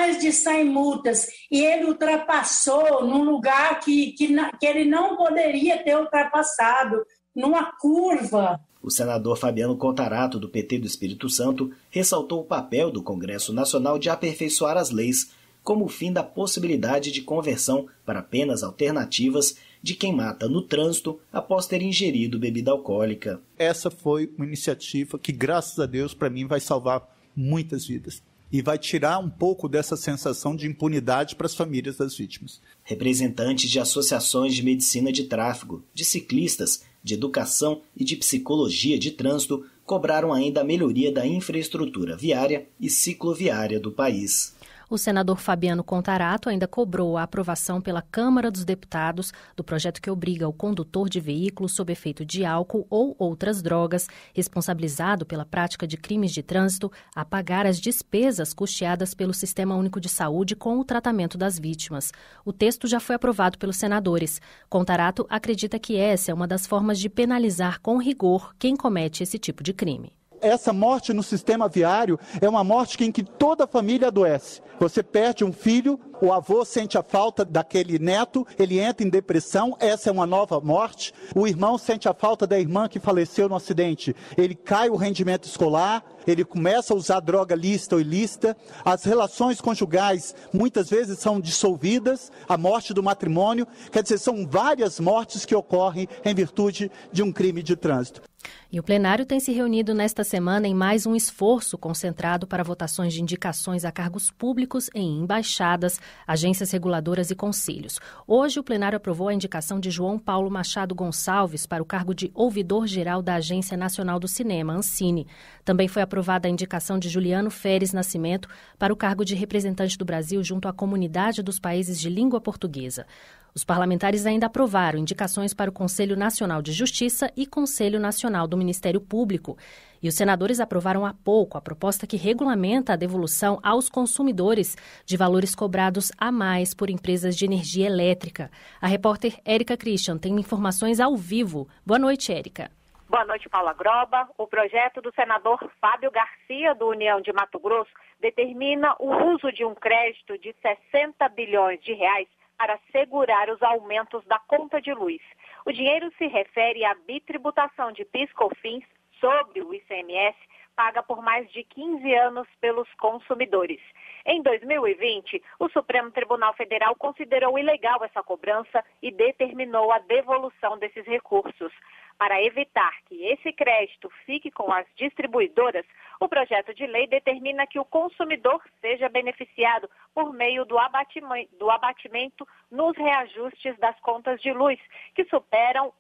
e ele ultrapassou num lugar que ele não poderia ter ultrapassado, numa curva. O senador Fabiano Contarato, do PT do Espírito Santo, ressaltou o papel do Congresso Nacional de aperfeiçoar as leis, como o fim da possibilidade de conversão para penas alternativas de quem mata no trânsito após ter ingerido bebida alcoólica. Essa foi uma iniciativa que, graças a Deus, para mim vai salvar muitas vidas e vai tirar um pouco dessa sensação de impunidade para as famílias das vítimas. Representantes de associações de medicina de tráfego, de ciclistas, de educação e de psicologia de trânsito cobraram ainda a melhoria da infraestrutura viária e cicloviária do país. O senador Fabiano Contarato ainda cobrou a aprovação pela Câmara dos Deputados do projeto que obriga o condutor de veículo sob efeito de álcool ou outras drogas, responsabilizado pela prática de crimes de trânsito, a pagar as despesas custeadas pelo Sistema Único de Saúde com o tratamento das vítimas. O texto já foi aprovado pelos senadores. Contarato acredita que essa é uma das formas de penalizar com rigor quem comete esse tipo de crime. Essa morte no sistema viário é uma morte em que toda a família adoece. Você perde um filho, o avô sente a falta daquele neto, ele entra em depressão, essa é uma nova morte. O irmão sente a falta da irmã que faleceu no acidente. Ele cai o rendimento escolar, ele começa a usar droga lícita ou ilícita. As relações conjugais muitas vezes são dissolvidas, a morte do matrimônio. Quer dizer, são várias mortes que ocorrem em virtude de um crime de trânsito. E o plenário tem se reunido nesta semana em mais um esforço concentrado para votações de indicações a cargos públicos em embaixadas, agências reguladoras e conselhos. Hoje, o plenário aprovou a indicação de João Paulo Machado Gonçalves para o cargo de ouvidor-geral da Agência Nacional do Cinema, Ancine. Também foi aprovada a indicação de Juliano Feres Nascimento para o cargo de representante do Brasil junto à Comunidade dos Países de Língua Portuguesa. Os parlamentares ainda aprovaram indicações para o Conselho Nacional de Justiça e Conselho Nacional do Ministério Público. E os senadores aprovaram há pouco a proposta que regulamenta a devolução aos consumidores de valores cobrados a mais por empresas de energia elétrica. A repórter Érica Christian tem informações ao vivo. Boa noite, Érica. Boa noite, Paula Groba. O projeto do senador Fábio Garcia, do União de Mato Grosso, determina o uso de um crédito de 60 bilhões de reais para segurar os aumentos da conta de luz. O dinheiro se refere à bitributação de PIS/COFINS sobre o ICMS, paga por mais de 15 anos pelos consumidores. Em 2020, o Supremo Tribunal Federal considerou ilegal essa cobrança e determinou a devolução desses recursos. Para evitar que esse crédito fique com as distribuidoras, o projeto de lei determina que o consumidor seja beneficiado por meio do abatimento nos reajustes das contas de luz, que superam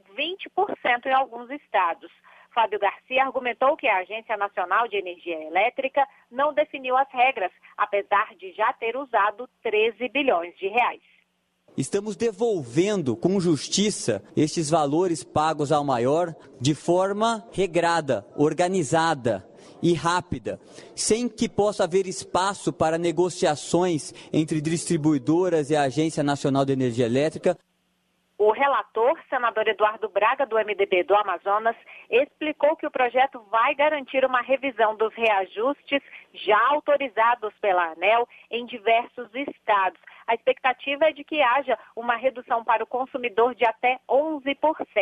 20% em alguns estados. Fábio Garcia argumentou que a Agência Nacional de Energia Elétrica não definiu as regras, apesar de já ter usado 13 bilhões de reais. Estamos devolvendo com justiça estes valores pagos ao maior de forma regrada, organizada e rápida, sem que possa haver espaço para negociações entre distribuidoras e a Agência Nacional de Energia Elétrica. O relator, senador Eduardo Braga, do MDB do Amazonas, explicou que o projeto vai garantir uma revisão dos reajustes já autorizados pela ANEEL em diversos estados. A expectativa é de que haja uma redução para o consumidor de até 11%.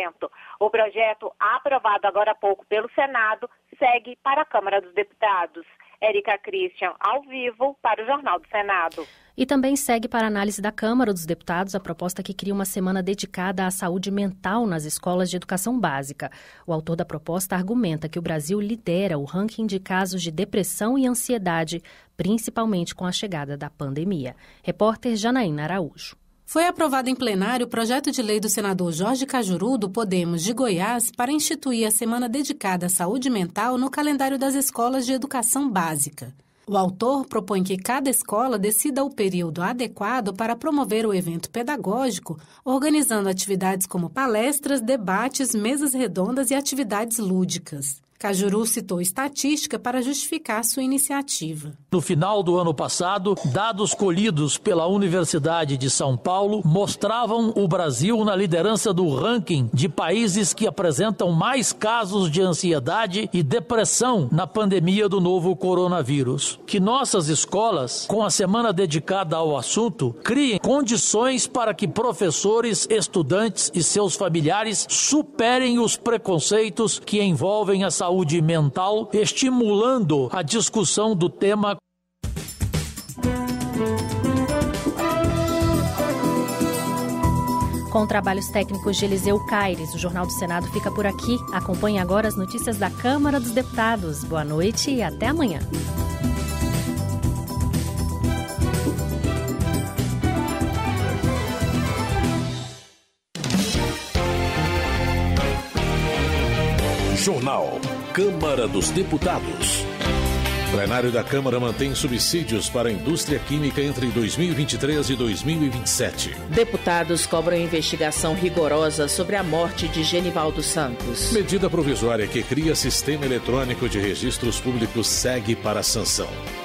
O projeto, aprovado agora há pouco pelo Senado, segue para a Câmara dos Deputados. Érica Christian, ao vivo, para o Jornal do Senado. E também segue para a análise da Câmara dos Deputados a proposta que cria uma semana dedicada à saúde mental nas escolas de educação básica. O autor da proposta argumenta que o Brasil lidera o ranking de casos de depressão e ansiedade, principalmente com a chegada da pandemia. Repórter Janaína Araújo. Foi aprovado em plenário o projeto de lei do senador Jorge Cajuru, do Podemos de Goiás, para instituir a semana dedicada à saúde mental no calendário das escolas de educação básica. O autor propõe que cada escola decida o período adequado para promover o evento pedagógico, organizando atividades como palestras, debates, mesas redondas e atividades lúdicas. Cajuru citou estatística para justificar sua iniciativa. No final do ano passado, dados colhidos pela Universidade de São Paulo mostravam o Brasil na liderança do ranking de países que apresentam mais casos de ansiedade e depressão na pandemia do novo coronavírus. Que nossas escolas, com a semana dedicada ao assunto, criem condições para que professores, estudantes e seus familiares superem os preconceitos que envolvem a saúde mental, estimulando a discussão do tema. Com trabalhos técnicos de Eliseu Caires, o Jornal do Senado fica por aqui. Acompanhe agora as notícias da Câmara dos Deputados. Boa noite e até amanhã. Jornal Câmara dos Deputados. O plenário da Câmara mantém subsídios para a indústria química entre 2023 e 2027. Deputados cobram investigação rigorosa sobre a morte de Genivaldo Santos. Medida provisória que cria sistema eletrônico de registros públicos segue para a sanção.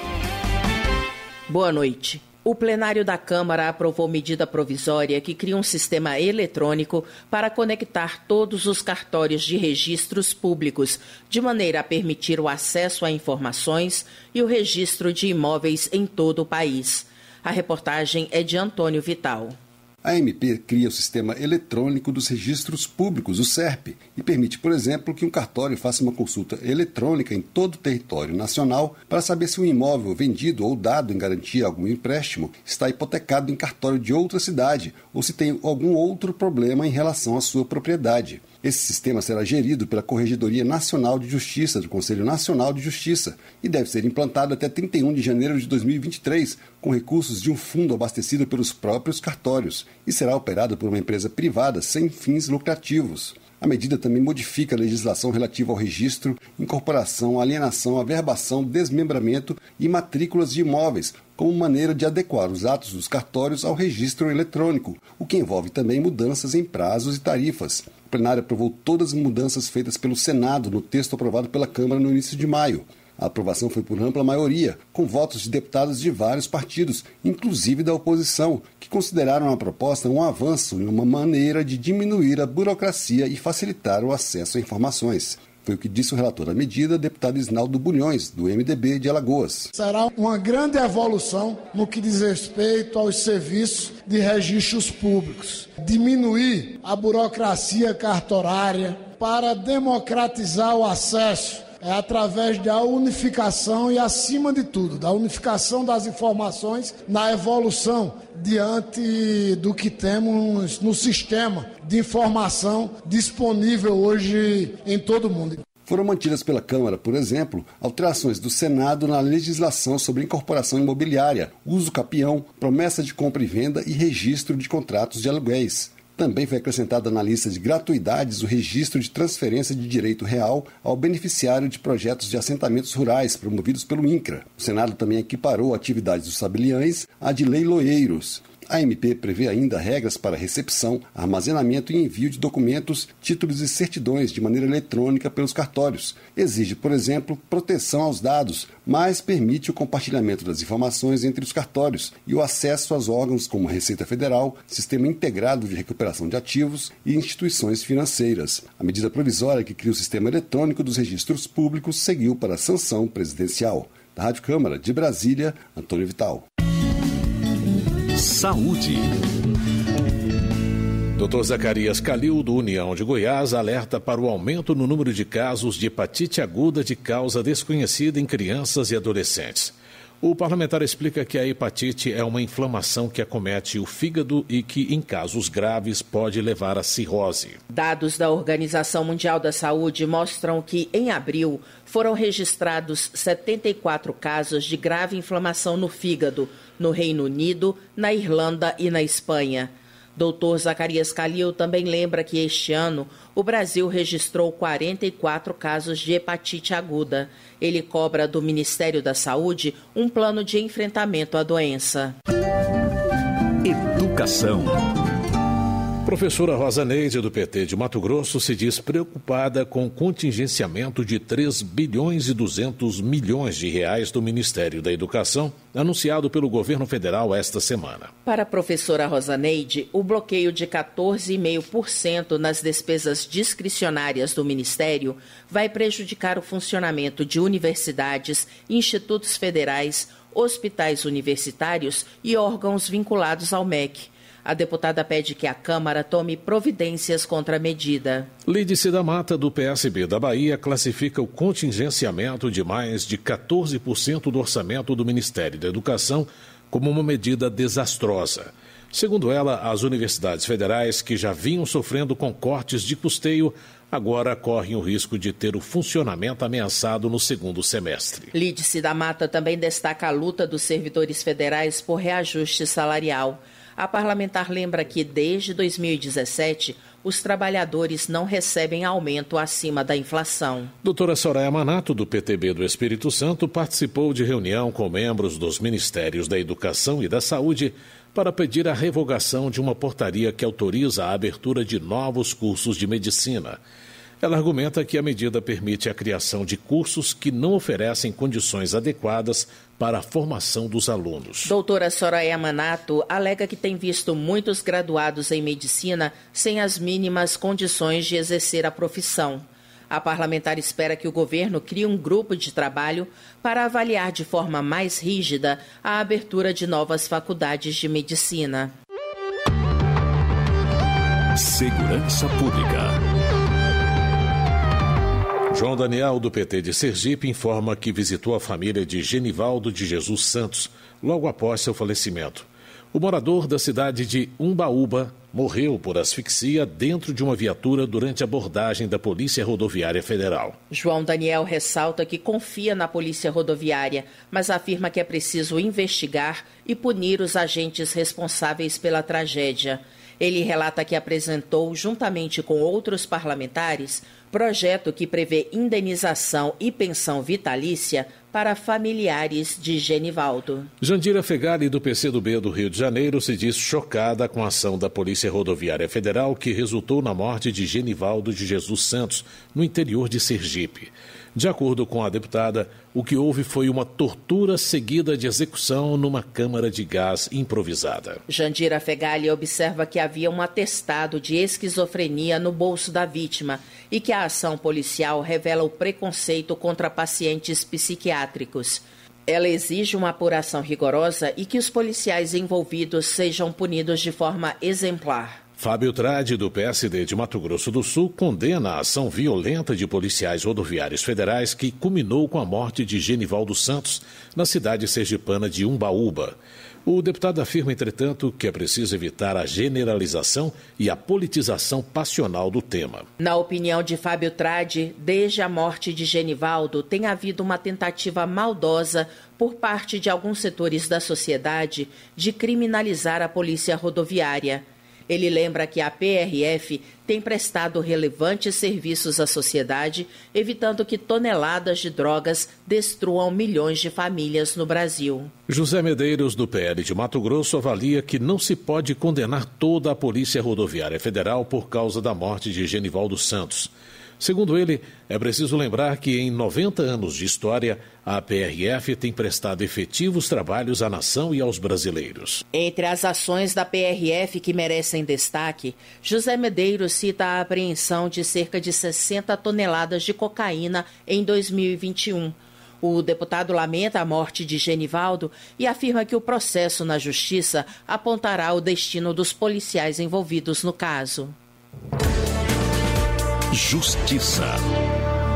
Boa noite. O plenário da Câmara aprovou medida provisória que cria um sistema eletrônico para conectar todos os cartórios de registros públicos, de maneira a permitir o acesso a informações e o registro de imóveis em todo o país. A reportagem é de Antônio Vital. A MP cria o Sistema Eletrônico dos Registros Públicos, o SERP, e permite, por exemplo, que um cartório faça uma consulta eletrônica em todo o território nacional para saber se um imóvel vendido ou dado em garantia a algum empréstimo está hipotecado em cartório de outra cidade ou se tem algum outro problema em relação à sua propriedade. Esse sistema será gerido pela Corregedoria Nacional de Justiça do Conselho Nacional de Justiça e deve ser implantado até 31 de janeiro de 2023, com recursos de um fundo abastecido pelos próprios cartórios, e será operado por uma empresa privada sem fins lucrativos. A medida também modifica a legislação relativa ao registro, incorporação, alienação, averbação, desmembramento e matrículas de imóveis, como maneira de adequar os atos dos cartórios ao registro eletrônico, o que envolve também mudanças em prazos e tarifas. O plenário aprovou todas as mudanças feitas pelo Senado no texto aprovado pela Câmara no início de maio. A aprovação foi por ampla maioria, com votos de deputados de vários partidos, inclusive da oposição, que consideraram a proposta um avanço em uma maneira de diminuir a burocracia e facilitar o acesso a informações. Foi o que disse o relator da medida, deputado Isnaldo Bulhões, do MDB de Alagoas. Será uma grande evolução no que diz respeito aos serviços de registros públicos. Diminuir a burocracia cartorária para democratizar o acesso através da unificação e, acima de tudo, da unificação das informações na evolução diante do que temos no sistema de informação disponível hoje em todo o mundo. Foram mantidas pela Câmara, por exemplo, alterações do Senado na legislação sobre incorporação imobiliária, uso capião, promessa de compra e venda e registro de contratos de aluguéis. Também foi acrescentada na lista de gratuidades o registro de transferência de direito real ao beneficiário de projetos de assentamentos rurais promovidos pelo INCRA. O Senado também equiparou atividades dos tabeliães à de leiloeiros. A MP prevê ainda regras para recepção, armazenamento e envio de documentos, títulos e certidões de maneira eletrônica pelos cartórios. Exige, por exemplo, proteção aos dados, mas permite o compartilhamento das informações entre os cartórios e o acesso aos órgãos como Receita Federal, Sistema Integrado de Recuperação de Ativos e instituições financeiras. A medida provisória que cria o Sistema Eletrônico dos Registros Públicos seguiu para a sanção presidencial. Da Rádio Câmara de Brasília, Antônio Vital. Saúde. Dr. Zacarias Calil, do União de Goiás, alerta para o aumento no número de casos de hepatite aguda de causa desconhecida em crianças e adolescentes. O parlamentar explica que a hepatite é uma inflamação que acomete o fígado e que, em casos graves, pode levar à cirrose. Dados da Organização Mundial da Saúde mostram que, em abril, foram registrados 74 casos de grave inflamação no fígado, no Reino Unido, na Irlanda e na Espanha. Dr. Zacarias Calil também lembra que este ano o Brasil registrou 44 casos de hepatite aguda. Ele cobra do Ministério da Saúde um plano de enfrentamento à doença. Educação. Professora Rosa Neide, do PT de Mato Grosso, se diz preocupada com o contingenciamento de 3 bilhões e 200 milhões de reais do Ministério da Educação, anunciado pelo governo federal esta semana. Para a professora Rosa Neide, o bloqueio de 14,5% nas despesas discricionárias do Ministério vai prejudicar o funcionamento de universidades, institutos federais, hospitais universitários e órgãos vinculados ao MEC. A deputada pede que a Câmara tome providências contra a medida. Lídice da Mata, do PSB da Bahia, classifica o contingenciamento de mais de 14% do orçamento do Ministério da Educação como uma medida desastrosa. Segundo ela, as universidades federais, que já vinham sofrendo com cortes de custeio, agora correm o risco de ter o funcionamento ameaçado no segundo semestre. Lídice da Mata também destaca a luta dos servidores federais por reajuste salarial. A parlamentar lembra que, desde 2017, os trabalhadores não recebem aumento acima da inflação. Doutora Soraya Manato, do PTB do Espírito Santo, participou de reunião com membros dos Ministérios da Educação e da Saúde para pedir a revogação de uma portaria que autoriza a abertura de novos cursos de medicina. Ela argumenta que a medida permite a criação de cursos que não oferecem condições adequadas para a formação dos alunos. Doutora Soraya Manato alega que tem visto muitos graduados em medicina sem as mínimas condições de exercer a profissão. A parlamentar espera que o governo crie um grupo de trabalho para avaliar de forma mais rígida a abertura de novas faculdades de medicina. Segurança Pública. João Daniel, do PT de Sergipe, informa que visitou a família de Genivaldo de Jesus Santos logo após seu falecimento. O morador da cidade de Umbaúba morreu por asfixia dentro de uma viatura durante a abordagem da Polícia Rodoviária Federal. João Daniel ressalta que confia na Polícia Rodoviária, mas afirma que é preciso investigar e punir os agentes responsáveis pela tragédia. Ele relata que apresentou, juntamente com outros parlamentares, projeto que prevê indenização e pensão vitalícia para familiares de Genivaldo. Jandira Fegali, do PCdoB do Rio de Janeiro, se diz chocada com a ação da Polícia Rodoviária Federal que resultou na morte de Genivaldo de Jesus Santos, no interior de Sergipe. De acordo com a deputada, o que houve foi uma tortura seguida de execução numa câmara de gás improvisada. Jandira Fegali observa que havia um atestado de esquizofrenia no bolso da vítima e que a ação policial revela o preconceito contra pacientes psiquiátricos. Ela exige uma apuração rigorosa e que os policiais envolvidos sejam punidos de forma exemplar. Fábio Trade, do PSD de Mato Grosso do Sul, condena a ação violenta de policiais rodoviários federais que culminou com a morte de Genivaldo Santos, na cidade sergipana de Umbaúba. O deputado afirma, entretanto, que é preciso evitar a generalização e a politização passional do tema. Na opinião de Fábio Trade, desde a morte de Genivaldo, tem havido uma tentativa maldosa por parte de alguns setores da sociedade de criminalizar a polícia rodoviária. Ele lembra que a PRF tem prestado relevantes serviços à sociedade, evitando que toneladas de drogas destruam milhões de famílias no Brasil. José Medeiros, do PL de Mato Grosso, avalia que não se pode condenar toda a Polícia Rodoviária Federal por causa da morte de Genivaldo Santos. Segundo ele, é preciso lembrar que em 90 anos de história, a PRF tem prestado efetivos trabalhos à nação e aos brasileiros. Entre as ações da PRF que merecem destaque, José Medeiros cita a apreensão de cerca de 60 toneladas de cocaína em 2021. O deputado lamenta a morte de Genivaldo e afirma que o processo na Justiça apontará o destino dos policiais envolvidos no caso. Justiça.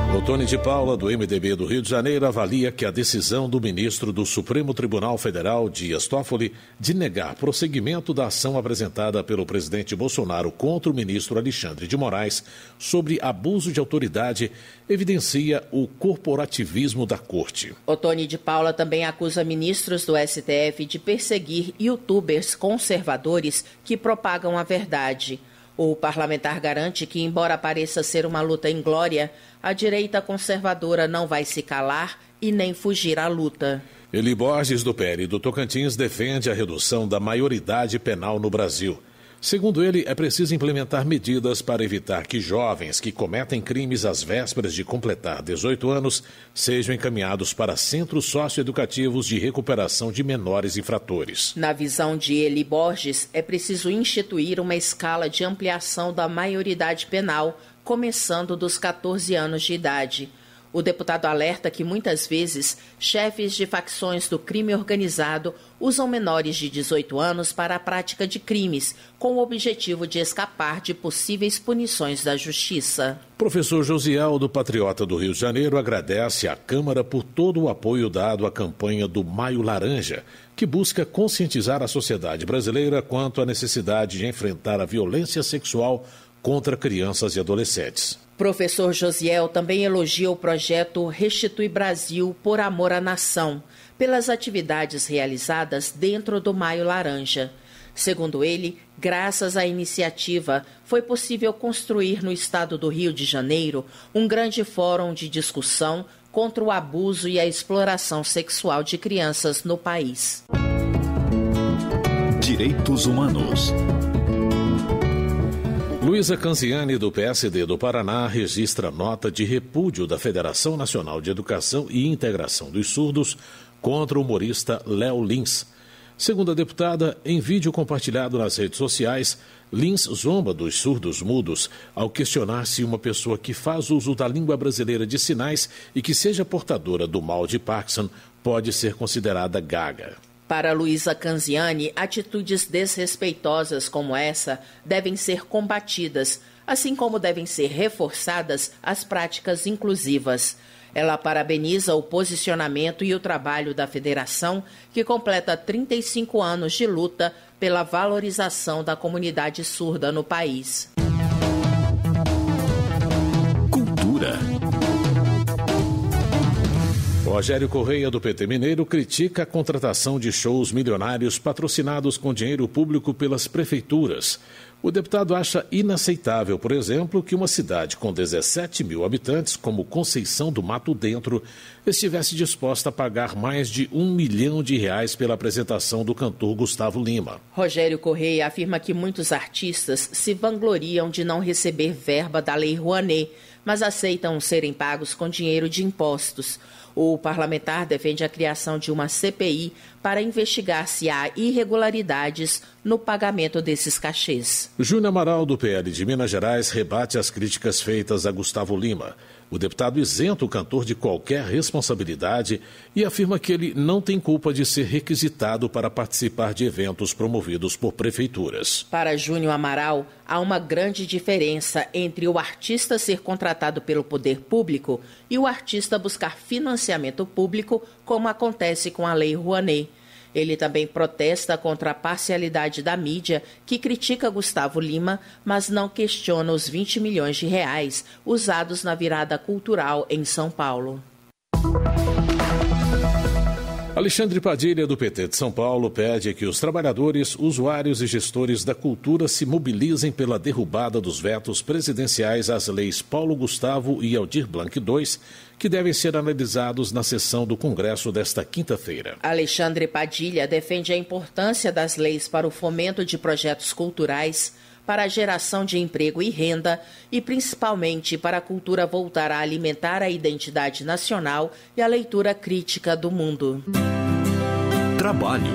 Otônio de Paula, do MDB do Rio de Janeiro, avalia que a decisão do ministro do Supremo Tribunal Federal, Dias Toffoli, de negar prosseguimento da ação apresentada pelo presidente Bolsonaro contra o ministro Alexandre de Moraes sobre abuso de autoridade evidencia o corporativismo da corte. Otônio de Paula também acusa ministros do STF de perseguir youtubers conservadores que propagam a verdade. O parlamentar garante que, embora pareça ser uma luta inglória, a direita conservadora não vai se calar e nem fugir à luta. Eli Borges, do PL do Tocantins, defende a redução da maioridade penal no Brasil. Segundo ele, é preciso implementar medidas para evitar que jovens que cometem crimes às vésperas de completar 18 anos sejam encaminhados para centros socioeducativos de recuperação de menores infratores. Na visão de Eli Borges, é preciso instituir uma escala de ampliação da maioridade penal, começando dos 14 anos de idade. O deputado alerta que muitas vezes chefes de facções do crime organizado usam menores de 18 anos para a prática de crimes, com o objetivo de escapar de possíveis punições da justiça. Professor Josiel, do Patriota do Rio de Janeiro, agradece à Câmara por todo o apoio dado à campanha do Maio Laranja, que busca conscientizar a sociedade brasileira quanto à necessidade de enfrentar a violência sexual contra crianças e adolescentes. Professor Josiel também elogia o projeto Restitui Brasil por Amor à Nação, pelas atividades realizadas dentro do Maio Laranja. Segundo ele, graças à iniciativa, foi possível construir no estado do Rio de Janeiro um grande fórum de discussão contra o abuso e a exploração sexual de crianças no país. Direitos Humanos. Luísa Canziani, do PSD do Paraná, registra nota de repúdio da Federação Nacional de Educação e Integração dos Surdos contra o humorista Léo Lins. Segundo a deputada, em vídeo compartilhado nas redes sociais, Lins zomba dos surdos mudos ao questionar se uma pessoa que faz uso da língua brasileira de sinais e que seja portadora do mal de Parkinson pode ser considerada gaga. Para Luísa Canziani, atitudes desrespeitosas como essa devem ser combatidas, assim como devem ser reforçadas as práticas inclusivas. Ela parabeniza o posicionamento e o trabalho da federação, que completa 35 anos de luta pela valorização da comunidade surda no país. Cultura. Rogério Correia, do PT Mineiro, critica a contratação de shows milionários patrocinados com dinheiro público pelas prefeituras. O deputado acha inaceitável, por exemplo, que uma cidade com 17 mil habitantes, como Conceição do Mato Dentro, estivesse disposta a pagar mais de R$1 milhão pela apresentação do cantor Gustavo Lima. Rogério Correia afirma que muitos artistas se vangloriam de não receber verba da Lei Rouanet, mas aceitam serem pagos com dinheiro de impostos. O parlamentar defende a criação de uma CPI para investigar se há irregularidades no pagamento desses cachês. Júnior Amaral, do PL de Minas Gerais, rebate as críticas feitas a Gustavo Lima. O deputado isenta o cantor de qualquer responsabilidade e afirma que ele não tem culpa de ser requisitado para participar de eventos promovidos por prefeituras. Para Júnior Amaral, há uma grande diferença entre o artista ser contratado pelo poder público e o artista buscar financiamento público, como acontece com a Lei Rouanet. Ele também protesta contra a parcialidade da mídia, que critica Gustavo Lima, mas não questiona os R$20 milhões usados na virada cultural em São Paulo. Alexandre Padilha, do PT de São Paulo, pede que os trabalhadores, usuários e gestores da cultura se mobilizem pela derrubada dos vetos presidenciais às leis Paulo Gustavo e Aldir Blanc II, que devem ser analisados na sessão do Congresso desta quinta-feira. Alexandre Padilha defende a importância das leis para o fomento de projetos culturais, para a geração de emprego e renda e, principalmente, para a cultura voltar a alimentar a identidade nacional e a leitura crítica do mundo. Trabalho.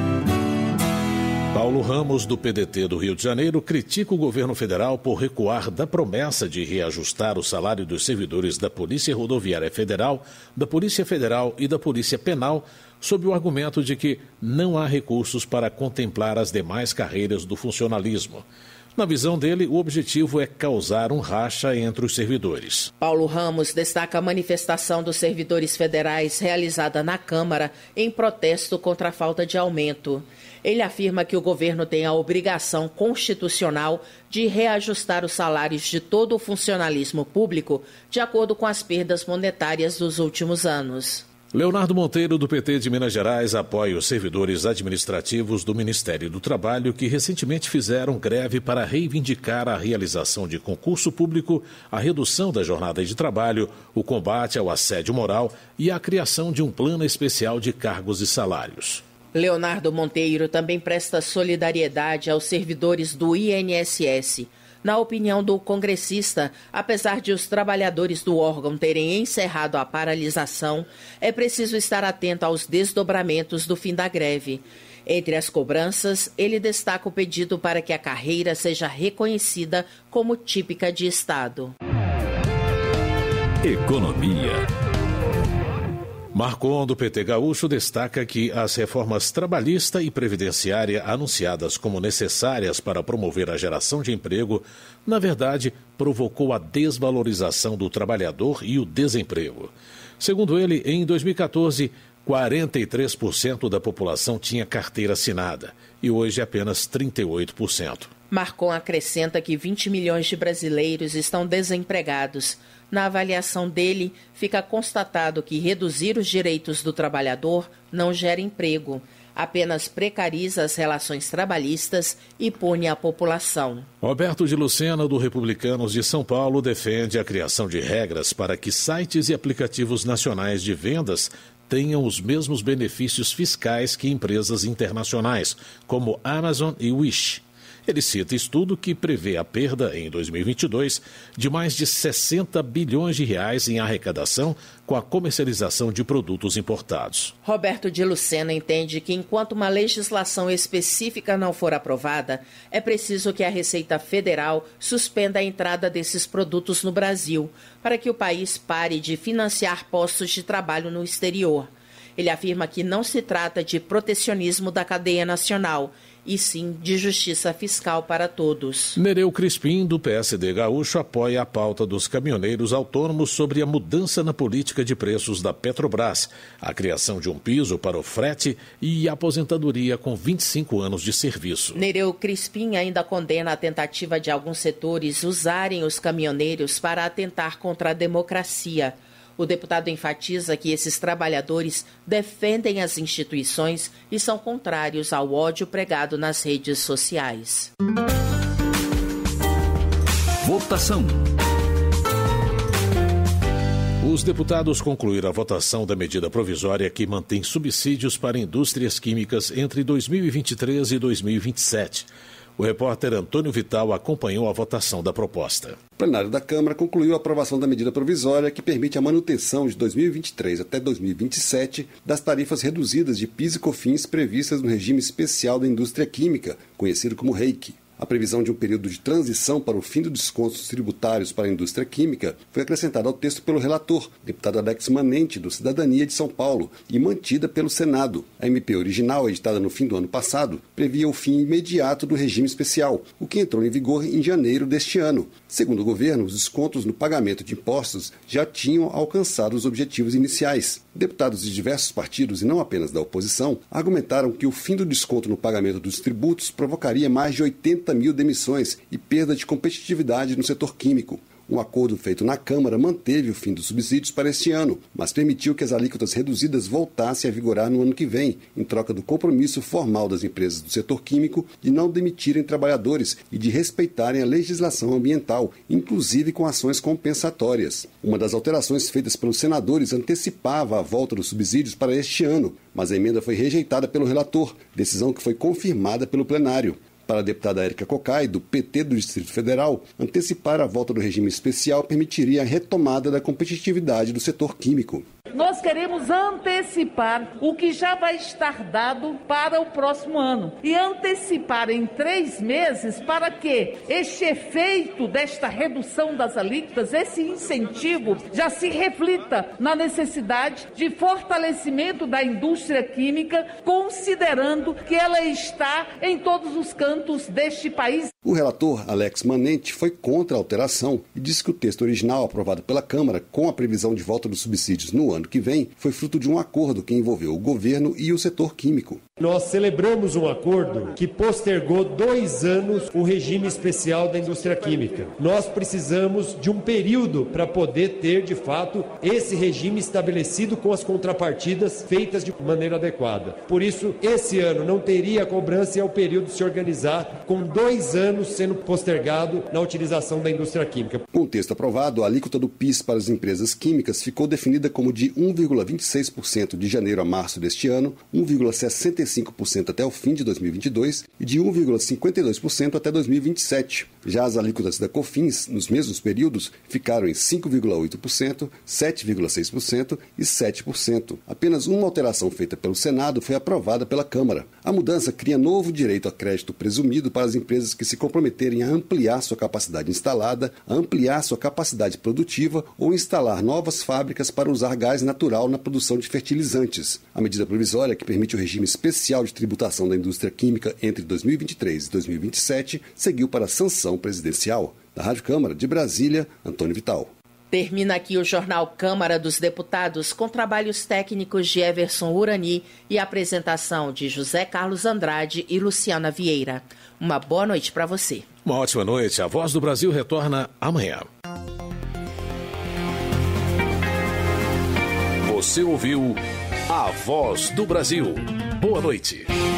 Paulo Ramos, do PDT do Rio de Janeiro, critica o governo federal por recuar da promessa de reajustar o salário dos servidores da Polícia Rodoviária Federal, da Polícia Federal e da Polícia Penal, sob o argumento de que não há recursos para contemplar as demais carreiras do funcionalismo. Na visão dele, o objetivo é causar um racha entre os servidores. Paulo Ramos destaca a manifestação dos servidores federais realizada na Câmara em protesto contra a falta de aumento. Ele afirma que o governo tem a obrigação constitucional de reajustar os salários de todo o funcionalismo público de acordo com as perdas monetárias dos últimos anos. Leonardo Monteiro, do PT de Minas Gerais, apoia os servidores administrativos do Ministério do Trabalho que recentemente fizeram greve para reivindicar a realização de concurso público, a redução da jornada de trabalho, o combate ao assédio moral e a criação de um plano especial de cargos e salários. Leonardo Monteiro também presta solidariedade aos servidores do INSS. Na opinião do congressista, apesar de os trabalhadores do órgão terem encerrado a paralisação, é preciso estar atento aos desdobramentos do fim da greve. Entre as cobranças, ele destaca o pedido para que a carreira seja reconhecida como típica de Estado. Economia. Marcon, do PT gaúcho, destaca que as reformas trabalhista e previdenciária anunciadas como necessárias para promover a geração de emprego, na verdade, provocou a desvalorização do trabalhador e o desemprego. Segundo ele, em 2014, 43% da população tinha carteira assinada e hoje apenas 38%. Marcon acrescenta que 20 milhões de brasileiros estão desempregados. Na avaliação dele, fica constatado que reduzir os direitos do trabalhador não gera emprego, apenas precariza as relações trabalhistas e pune a população. Roberto de Lucena, do Republicanos de São Paulo, defende a criação de regras para que sites e aplicativos nacionais de vendas tenham os mesmos benefícios fiscais que empresas internacionais, como Amazon e Wish. Ele cita estudo que prevê a perda, em 2022, de mais de 60 bilhões de reais em arrecadação com a comercialização de produtos importados. Roberto de Lucena entende que, enquanto uma legislação específica não for aprovada, é preciso que a Receita Federal suspenda a entrada desses produtos no Brasil, para que o país pare de financiar postos de trabalho no exterior. Ele afirma que não se trata de protecionismo da cadeia nacional, e sim de justiça fiscal para todos. Nereu Crispim, do PSD gaúcho, apoia a pauta dos caminhoneiros autônomos sobre a mudança na política de preços da Petrobras, a criação de um piso para o frete e a aposentadoria com 25 anos de serviço. Nereu Crispim ainda condena a tentativa de alguns setores usarem os caminhoneiros para atentar contra a democracia. O deputado enfatiza que esses trabalhadores defendem as instituições e são contrários ao ódio pregado nas redes sociais. Votação. Os deputados concluíram a votação da medida provisória que mantém subsídios para indústrias químicas entre 2023 e 2027. O repórter Antônio Vital acompanhou a votação da proposta. O plenário da Câmara concluiu a aprovação da medida provisória que permite a manutenção de 2023 até 2027 das tarifas reduzidas de PIS e COFINS previstas no regime especial da indústria química, conhecido como REIQ. A previsão de um período de transição para o fim dos descontos tributários para a indústria química foi acrescentada ao texto pelo relator, deputado Alex Manente, do Cidadania de São Paulo, e mantida pelo Senado. A MP original, editada no fim do ano passado, previa o fim imediato do regime especial, o que entrou em vigor em janeiro deste ano. Segundo o governo, os descontos no pagamento de impostos já tinham alcançado os objetivos iniciais. Deputados de diversos partidos, e não apenas da oposição, argumentaram que o fim do desconto no pagamento dos tributos provocaria mais de 80 mil demissões e perda de competitividade no setor químico. Um acordo feito na Câmara manteve o fim dos subsídios para este ano, mas permitiu que as alíquotas reduzidas voltassem a vigorar no ano que vem, em troca do compromisso formal das empresas do setor químico de não demitirem trabalhadores e de respeitarem a legislação ambiental, inclusive com ações compensatórias. Uma das alterações feitas pelos senadores antecipava a volta dos subsídios para este ano, mas a emenda foi rejeitada pelo relator, decisão que foi confirmada pelo plenário. Para a deputada Érica Cocai, do PT do Distrito Federal, antecipar a volta do regime especial permitiria a retomada da competitividade do setor químico. Nós queremos antecipar o que já vai estar dado para o próximo ano e antecipar em 3 meses para que este efeito desta redução das alíquotas, esse incentivo, já se reflita na necessidade de fortalecimento da indústria química, considerando que ela está em todos os cantos deste país. O relator, Alex Manente, foi contra a alteração e disse que o texto original aprovado pela Câmara, com a previsão de volta dos subsídios no ano que vem, foi fruto de um acordo que envolveu o governo e o setor químico. Nós celebramos um acordo que postergou 2 anos o regime especial da indústria química. Nós precisamos de um período para poder ter, de fato, esse regime estabelecido com as contrapartidas feitas de maneira adequada. Por isso, esse ano não teria cobrança e é o período de se organizar, com 2 anos sendo postergado na utilização da indústria química. Com o texto aprovado, a alíquota do PIS para as empresas químicas ficou definida como de 1,26% de janeiro a março deste ano, 1,65% até o fim de 2022 e de 1,52% até 2027. Já as alíquotas da COFINS, nos mesmos períodos, ficaram em 5,8%, 7,6% e 7%. Apenas uma alteração feita pelo Senado foi aprovada pela Câmara. A mudança cria novo direito a crédito presumido para as empresas que se comprometerem a ampliar sua capacidade instalada, a ampliar sua capacidade produtiva ou instalar novas fábricas para usar gás natural na produção de fertilizantes. A medida provisória, que permite o regime especial de tributação da indústria química entre 2023 e 2027, seguiu para a sanção presidencial. Da Rádio Câmara de Brasília, Antônio Vital. Termina aqui o Jornal Câmara dos Deputados com trabalhos técnicos de Everson Urani e apresentação de José Carlos Andrade e Luciana Vieira. Uma boa noite para você. Uma ótima noite. A Voz do Brasil retorna amanhã. Você ouviu A Voz do Brasil. Boa noite.